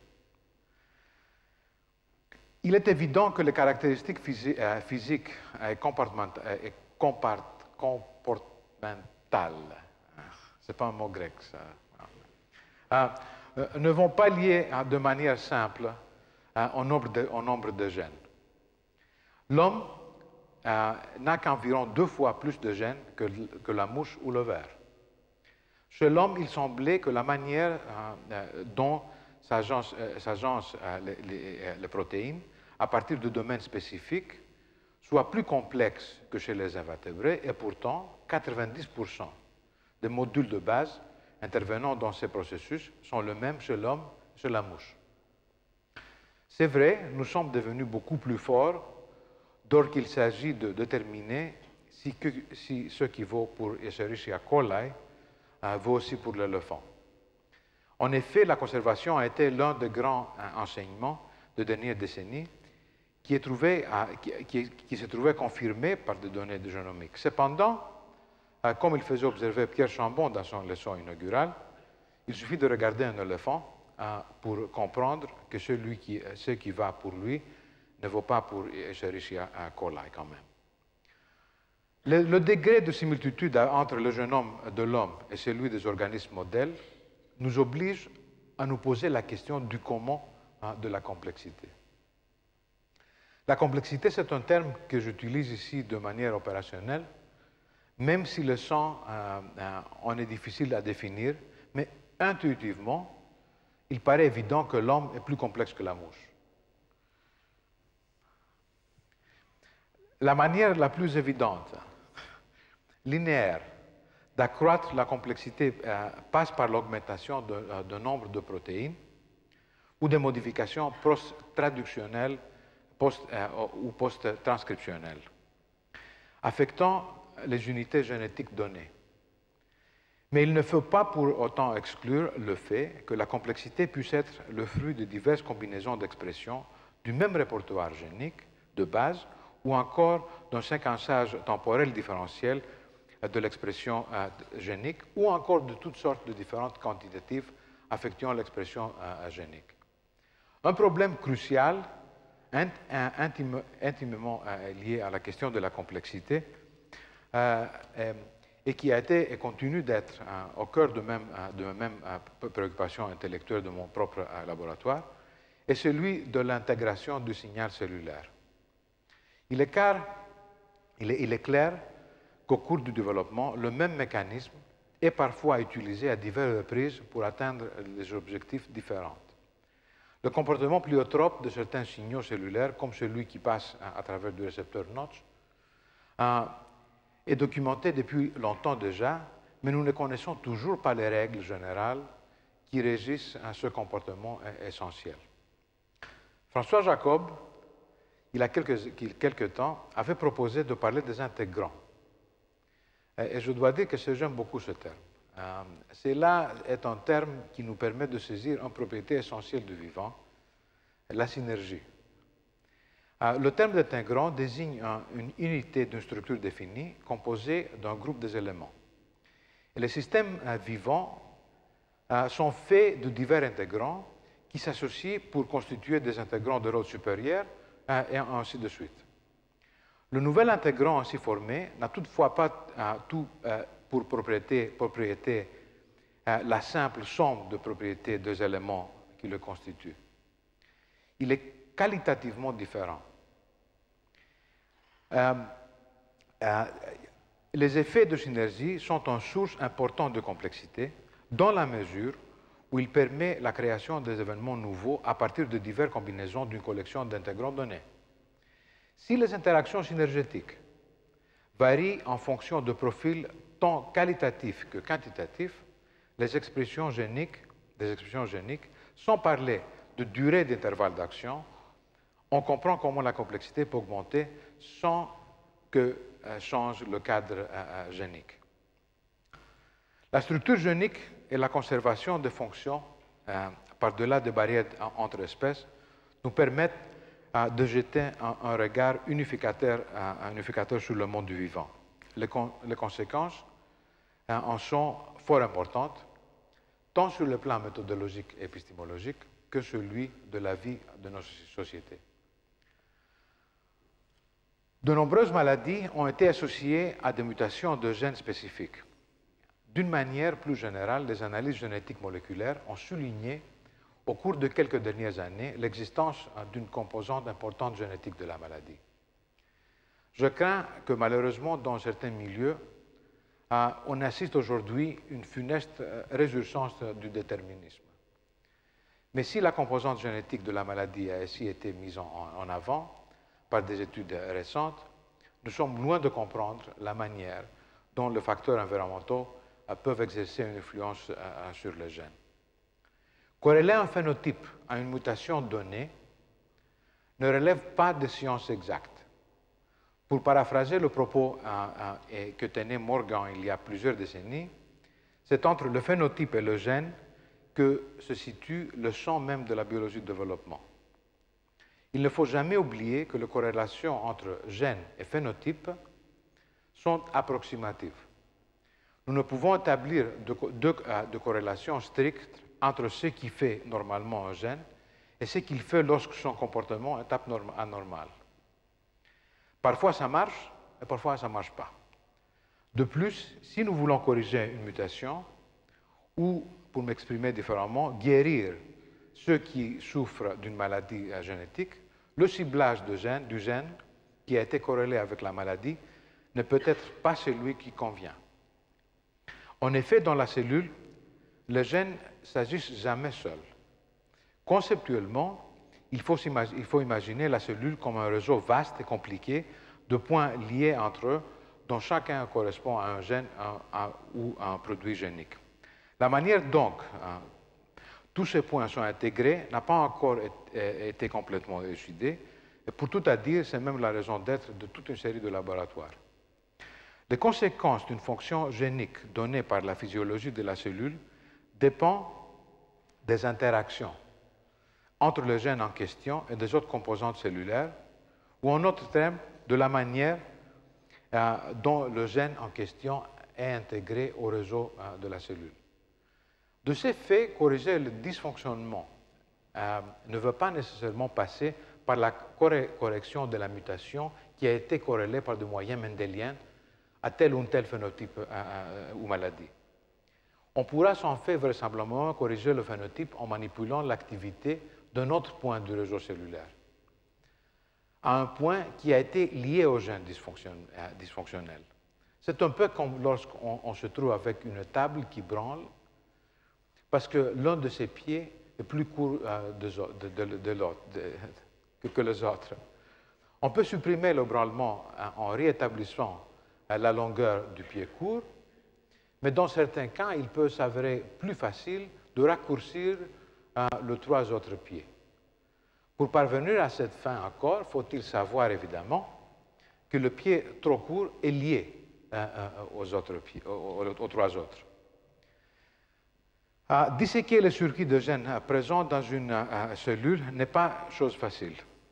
Il est évident que les caractéristiques physi euh, physiques et comportementales, et comportementales ce n'est pas un mot grec, ça, euh, euh, ne vont pas lier euh, de manière simple euh, au, nombre de, au nombre de gènes. L'homme euh, n'a qu'environ deux fois plus de gènes que, que la mouche ou le ver. Chez l'homme, il semblait que la manière euh, dont s'agencent euh, les, les, les protéines à partir de domaines spécifiques soit plus complexe que chez les invertébrés, et pourtant, quatre-vingt-dix pour cent des modules de base intervenant dans ces processus sont les mêmes chez l'homme et chez la mouche. C'est vrai, nous sommes devenus beaucoup plus forts dès qu'il s'agit de déterminer si, que, si ce qui vaut pour Escherichia coli euh, vaut aussi pour l'éléphant. En effet, la conservation a été l'un des grands euh, enseignements des dernières décennies qui, est trouvé, euh, qui, qui, qui s'est trouvé confirmé par des données de génomique. Cependant, euh, comme il faisait observer Pierre Chambon dans son leçon inaugurale, il suffit de regarder un éléphant euh, pour comprendre que celui qui, ce qui va pour lui ne vaut pas pour Escherichia coli quand même. Le, le degré de similitude entre le génome de l'homme et celui des organismes modèles nous oblige à nous poser la question du comment hein, de la complexité. La complexité, c'est un terme que j'utilise ici de manière opérationnelle, même si le sens euh, euh, en est difficile à définir, mais intuitivement, il paraît évident que l'homme est plus complexe que la mouche. La manière la plus évidente, linéaire, d'accroître la complexité euh, passe par l'augmentation de, euh, de nombre de protéines ou des modifications post-traductionnelles post, euh, ou post-transcriptionnelles, affectant les unités génétiques données. Mais il ne faut pas pour autant exclure le fait que la complexité puisse être le fruit de diverses combinaisons d'expressions du même répertoire génique de base ou encore d'un séquençage temporel différentiel de l'expression euh, génique, ou encore de toutes sortes de différentes quantitatives affectant l'expression euh, génique. Un problème crucial, int, intime, intimement euh, lié à la question de la complexité, euh, euh, et qui a été et continue d'être euh, au cœur de, même, euh, de ma même euh, préoccupation intellectuelle de mon propre euh, laboratoire, est celui de l'intégration du signal cellulaire. Il est, car, il est, il est clair qu'au cours du développement, le même mécanisme est parfois utilisé à diverses reprises pour atteindre des objectifs différents. Le comportement pliotrope de certains signaux cellulaires, comme celui qui passe à travers le récepteur Notch, est documenté depuis longtemps déjà, mais nous ne connaissons toujours pas les règles générales qui régissent ce comportement essentiel. François Jacob, il y a quelques, quelques temps, avait proposé de parler des intégrants. Et je dois dire que j'aime beaucoup ce terme. Euh, Cela est un terme qui nous permet de saisir une propriété essentielle du vivant, la synergie. Euh, le terme d'intégrant désigne un, une unité d'une structure définie composée d'un groupe des éléments. Et les systèmes euh, vivants euh, sont faits de divers intégrants qui s'associent pour constituer des intégrants de ordre supérieur euh, et ainsi de suite. Le nouvel intégrant ainsi formé n'a toutefois pas euh, tout euh, pour propriété, propriété euh, la simple somme de propriétés des éléments qui le constituent. Il est qualitativement différent. Euh, euh, les effets de synergie sont une source importante de complexité dans la mesure où il permet la création des événements nouveaux à partir de diverses combinaisons d'une collection d'intégrants donnés. Si les interactions synergétiques varient en fonction de profils tant qualitatifs que quantitatifs, les expressions géniques, des expressions géniques, sans parler de durée d'intervalle d'action, on comprend comment la complexité peut augmenter sans que euh, change le cadre euh, génique. La structure génique et la conservation des fonctions euh, par-delà des barrières entre espèces nous permettent euh, de jeter un, un regard unificateur, euh, unificateur sur le monde du vivant. Les, con les conséquences euh, en sont fort importantes, tant sur le plan méthodologique et épistémologique que celui de la vie de nos sociétés. De nombreuses maladies ont été associées à des mutations de gènes spécifiques. D'une manière plus générale, les analyses génétiques moléculaires ont souligné, au cours de quelques dernières années, l'existence d'une composante importante génétique de la maladie. Je crains que, malheureusement, dans certains milieux, on assiste aujourd'hui à une funeste résurgence du déterminisme. Mais si la composante génétique de la maladie a ainsi été mise en, en avant par des études récentes, nous sommes loin de comprendre la manière dont les facteurs environnementaux peuvent exercer une influence sur les gènes. Corréler un phénotype à une mutation donnée ne relève pas de sciences exactes. Pour paraphraser le propos euh, euh, que tenait Morgan il y a plusieurs décennies, c'est entre le phénotype et le gène que se situe le champ même de la biologie de développement. Il ne faut jamais oublier que les corrélations entre gènes et phénotype sont approximatives. Nous ne pouvons établir de, de, de corrélation stricte entre ce qui fait normalement un gène et ce qu'il fait lorsque son comportement est anormal. Parfois ça marche et parfois ça ne marche pas. De plus, si nous voulons corriger une mutation ou, pour m'exprimer différemment, guérir ceux qui souffrent d'une maladie génétique, le ciblage de gène, du gène qui a été corrélé avec la maladie ne peut être pas celui qui convient. En effet, dans la cellule, les gènes ne s'agissent jamais seuls. Conceptuellement, il faut, il faut imaginer la cellule comme un réseau vaste et compliqué de points liés entre eux, dont chacun correspond à un gène à, à, ou à un produit génique. La manière dont hein, tous ces points sont intégrés n'a pas encore été, été complètement élucidée, et pour tout à dire, c'est même la raison d'être de toute une série de laboratoires. Les conséquences d'une fonction génique donnée par la physiologie de la cellule dépendent des interactions entre le gène en question et des autres composantes cellulaires, ou en d'autres termes, de la manière euh, dont le gène en question est intégré au réseau euh, de la cellule. De ces faits, corriger le dysfonctionnement euh, ne veut pas nécessairement passer par la correction de la mutation qui a été corrélée par des moyens mendéliens à tel ou tel phénotype euh, ou maladie. On pourra sans fait vraisemblablement corriger le phénotype en manipulant l'activité d'un autre point du réseau cellulaire, à un point qui a été lié au gène dysfonctionnel. C'est un peu comme lorsqu'on on se trouve avec une table qui branle, parce que l'un de ses pieds est plus court euh, de, de, de, de l'autre que, que les autres. On peut supprimer le branlement hein, en réétablissant euh, la longueur du pied court, mais dans certains cas, il peut s'avérer plus facile de raccourcir euh, les trois autres pieds. Pour parvenir à cette fin encore, faut-il savoir évidemment que le pied trop court est lié euh, euh, aux, autres pieds, aux, aux trois autres. Euh, disséquer les circuits de gènes euh, présents dans une euh, cellule n'est pas chose facile.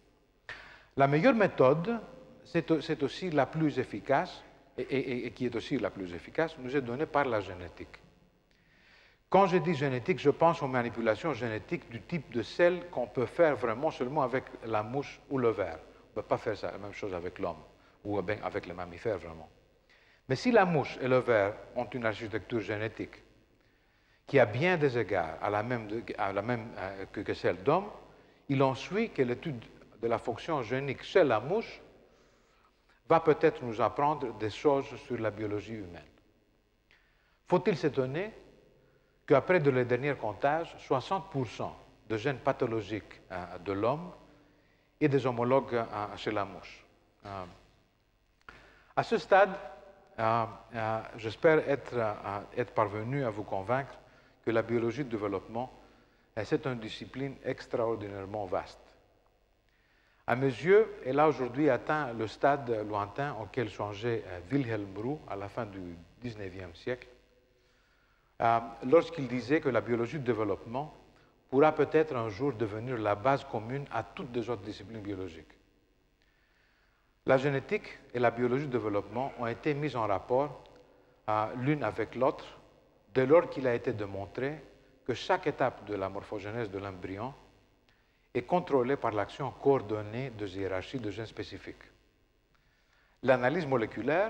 La meilleure méthode, c'est aussi la plus efficace, et, et, et qui est aussi la plus efficace, nous est donnée par la génétique. Quand je dis génétique, je pense aux manipulations génétiques du type de celles qu'on peut faire vraiment seulement avec la mouche ou le ver. On ne peut pas faire ça, la même chose avec l'homme, ou bien avec les mammifères vraiment. Mais si la mouche et le ver ont une architecture génétique qui a bien des égards à la même, à la même euh, que, que celle d'homme, il en suit que l'étude de la fonction génique chez la mouche va peut-être nous apprendre des choses sur la biologie humaine. Faut-il s'étonner qu'après de les derniers comptages, soixante pour cent de gènes pathologiques euh, de l'homme et des homologues euh, chez la mouche. Euh, à ce stade, euh, euh, j'espère être, euh, être parvenu à vous convaincre que la biologie de développement, euh, c'est une discipline extraordinairement vaste. À mes yeux, elle a aujourd'hui atteint le stade lointain auquel songeait euh, Wilhelm Roux à la fin du dix-neuvième siècle, euh, lorsqu'il disait que la biologie de développement pourra peut-être un jour devenir la base commune à toutes les autres disciplines biologiques. La génétique et la biologie de développement ont été mises en rapport euh, l'une avec l'autre dès lors qu'il a été démontré que chaque étape de la morphogénèse de l'embryon est contrôlée par l'action coordonnée de hiérarchies de gènes spécifiques. L'analyse moléculaire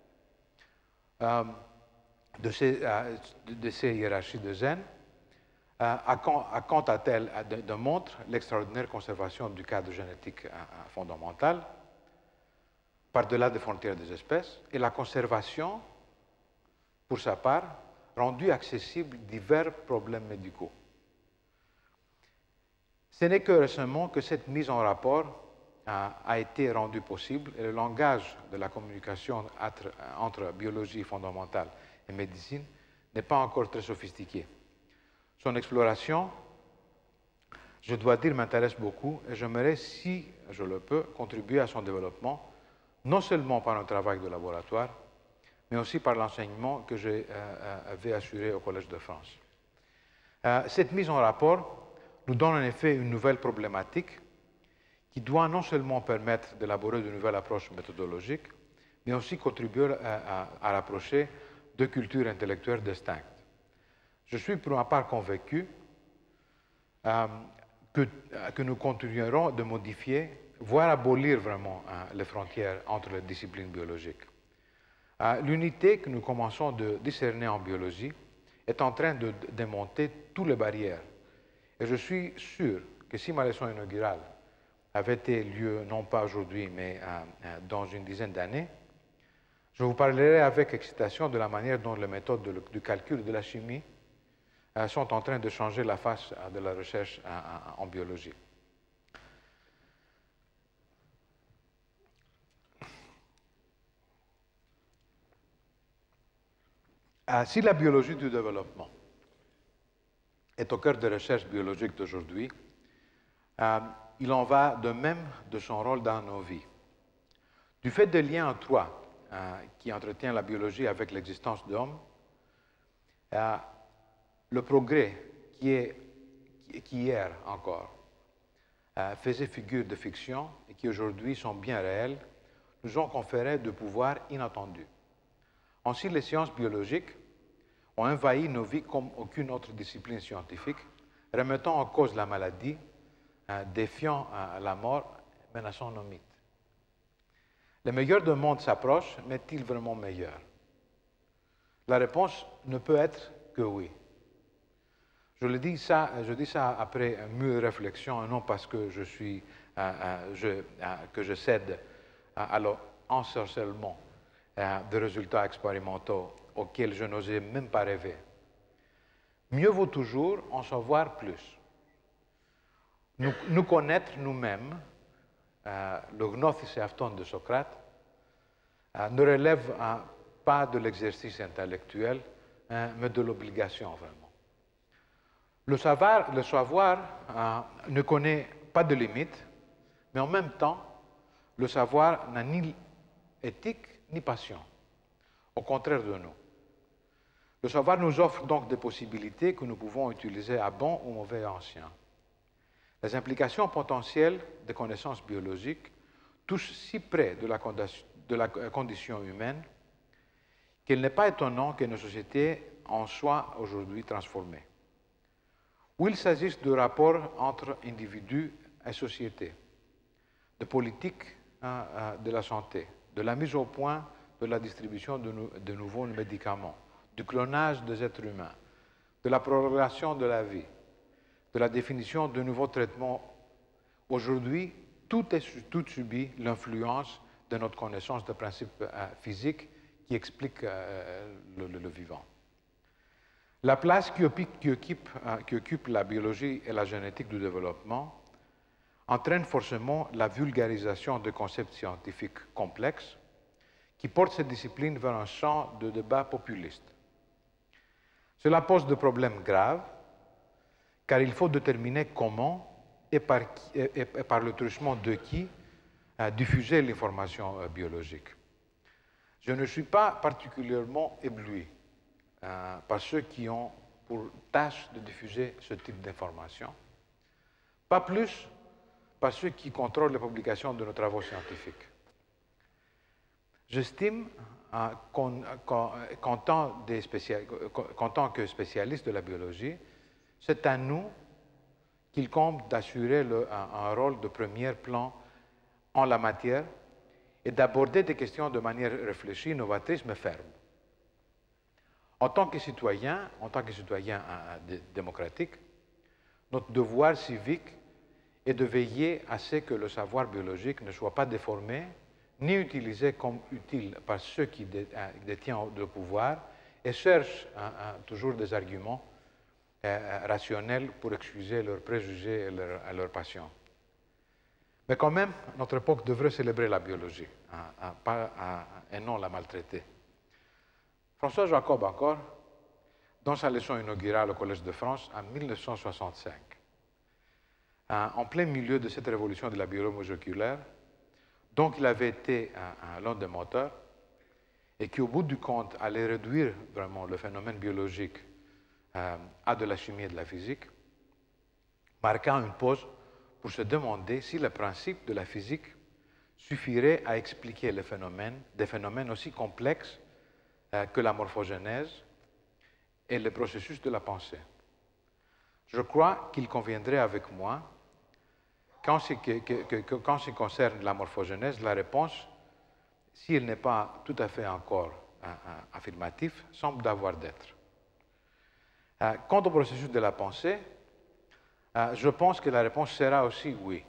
euh, de, ces, euh, de ces hiérarchies de gènes euh, a, a, quant à elle, démontre l'extraordinaire conservation du cadre génétique euh, fondamental par-delà des frontières des espèces, et la conservation, pour sa part, rendu accessible divers problèmes médicaux. Ce n'est que récemment que cette mise en rapport a, a été rendue possible et le langage de la communication entre, entre biologie fondamentale et médecine n'est pas encore très sophistiqué. Son exploration, je dois dire, m'intéresse beaucoup et j'aimerais, si je le peux, contribuer à son développement, non seulement par un travail de laboratoire, mais aussi par l'enseignement que je euh, vais assurer au Collège de France. Euh, cette mise en rapport nous donne en effet une nouvelle problématique qui doit non seulement permettre d'élaborer de nouvelles approches méthodologiques, mais aussi contribuer à, à, à rapprocher deux cultures intellectuelles distinctes. Je suis pour ma part convaincu euh, que, que nous continuerons de modifier, voire abolir vraiment hein, les frontières entre les disciplines biologiques. Euh, L'unité que nous commençons de discerner en biologie est en train de démonter toutes les barrières. Et je suis sûr que si ma leçon inaugurale avait été lieu, non pas aujourd'hui, mais euh, dans une dizaine d'années, je vous parlerai avec excitation de la manière dont les méthodes de, du calcul de la chimie euh, sont en train de changer la face euh, de la recherche euh, en biologie. Euh, si la biologie du développement est au cœur des recherches biologiques d'aujourd'hui, euh, il en va de même de son rôle dans nos vies. Du fait des liens étroits euh, qui entretiennent la biologie avec l'existence de l'homme, euh, le progrès qui, est, qui hier encore euh, faisait figure de fiction et qui aujourd'hui sont bien réels, nous ont conféré de pouvoirs inattendus. Ainsi, les sciences biologiques ont envahi nos vies comme aucune autre discipline scientifique, remettant en cause la maladie, euh, défiant euh, la mort, menaçant nos mythes. Le meilleur du monde s'approche, mais est-il vraiment meilleur? La réponse ne peut être que oui. Je, le dis ça, je dis ça après une mûre réflexion, et non parce que je, suis, euh, euh, je, euh, que je cède à l'ensorcellement euh, de résultats expérimentaux auxquels je n'osais même pas rêver. Mieux vaut toujours en savoir plus. Nous, nous connaître nous-mêmes, euh, le gnosis eαυτόν de Socrate, euh, ne relève euh, pas de l'exercice intellectuel, hein, mais de l'obligation vraiment. Le savoir, le savoir euh, ne connaît pas de limites, mais en même temps, le savoir n'a ni éthique ni passion, au contraire de nous. Le savoir nous offre donc des possibilités que nous pouvons utiliser à bon ou mauvais escient. Les implications potentielles des connaissances biologiques touchent si près de la, de la condition humaine qu'il n'est pas étonnant que nos sociétés en soient aujourd'hui transformées. Où il s'agisse de rapports entre individus et sociétés, de politique hein, de la santé, de la mise au point de la distribution de, nou de nouveaux médicaments, du clonage des êtres humains, de la prolongation de la vie, de la définition de nouveaux traitements. Aujourd'hui, tout, est, tout subit l'influence de notre connaissance des principes euh, physiques qui expliquent euh, le, le, le vivant. La place qui occupe, qui, occupe, euh, qui occupe la biologie et la génétique du développement entraîne forcément la vulgarisation de concepts scientifiques complexes qui portent cette discipline vers un champ de débat populiste. Cela pose des problèmes graves, car il faut déterminer comment et par, qui, et, et par le truchement de qui euh, diffuser l'information euh, biologique. Je ne suis pas particulièrement ébloui euh, par ceux qui ont pour tâche de diffuser ce type d'information, pas plus par ceux qui contrôlent les publications de nos travaux scientifiques. J'estime euh, qu'en qu qu tant, qu tant que spécialiste de la biologie, c'est à nous qu'il compte d'assurer un, un rôle de premier plan en la matière et d'aborder des questions de manière réfléchie, novatrice, mais ferme. En tant que citoyen, en tant que citoyen euh, démocratique, notre devoir civique est de veiller à ce que le savoir biologique ne soit pas déformé, ni utilisé comme utile par ceux qui détiennent le pouvoir et cherchent hein, hein, toujours des arguments euh, rationnels pour excuser leurs préjugés et leurs leur passions. Mais quand même, notre époque devrait célébrer la biologie hein, hein, pas, hein, et non la maltraiter. François Jacob encore, dans sa leçon inaugurale au Collège de France en mille neuf cent soixante-cinq, hein, en plein milieu de cette révolution de la biologie moléculaire, donc il avait été un, un l'un des moteurs, et qui, au bout du compte, allait réduire vraiment le phénomène biologique euh, à de la chimie et de la physique, marquant une pause pour se demander si le principe de la physique suffirait à expliquer les phénomènes, des phénomènes aussi complexes euh, que la morphogénèse et le processus de la pensée. Je crois qu'il conviendrait avec moi, Quand ce qui, que, que, que, quand ce qui concerne la morphogénèse, la réponse, si elle n'est pas tout à fait encore euh, euh, affirmative, semble d'avoir d'être. Euh, quant au processus de la pensée, euh, je pense que la réponse sera aussi oui.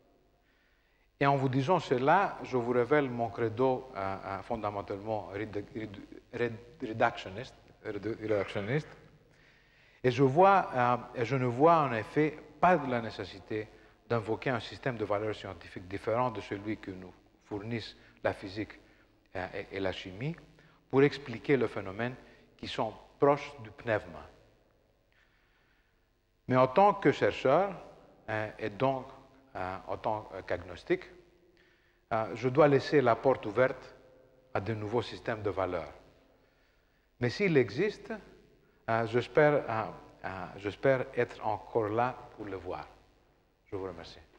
Et en vous disant cela, je vous révèle mon credo euh, euh, fondamentalement réductionniste, réductionniste, et je, vois, euh, et je ne vois en effet pas de la nécessité d'invoquer un système de valeurs scientifiques différent de celui que nous fournissent la physique et la chimie pour expliquer les phénomènes qui sont proches du pneuma. Mais en tant que chercheur, et donc en tant qu'agnostique, je dois laisser la porte ouverte à de nouveaux systèmes de valeurs. Mais s'il existe, j'espère j'espère être encore là pour le voir. Je vous remercie.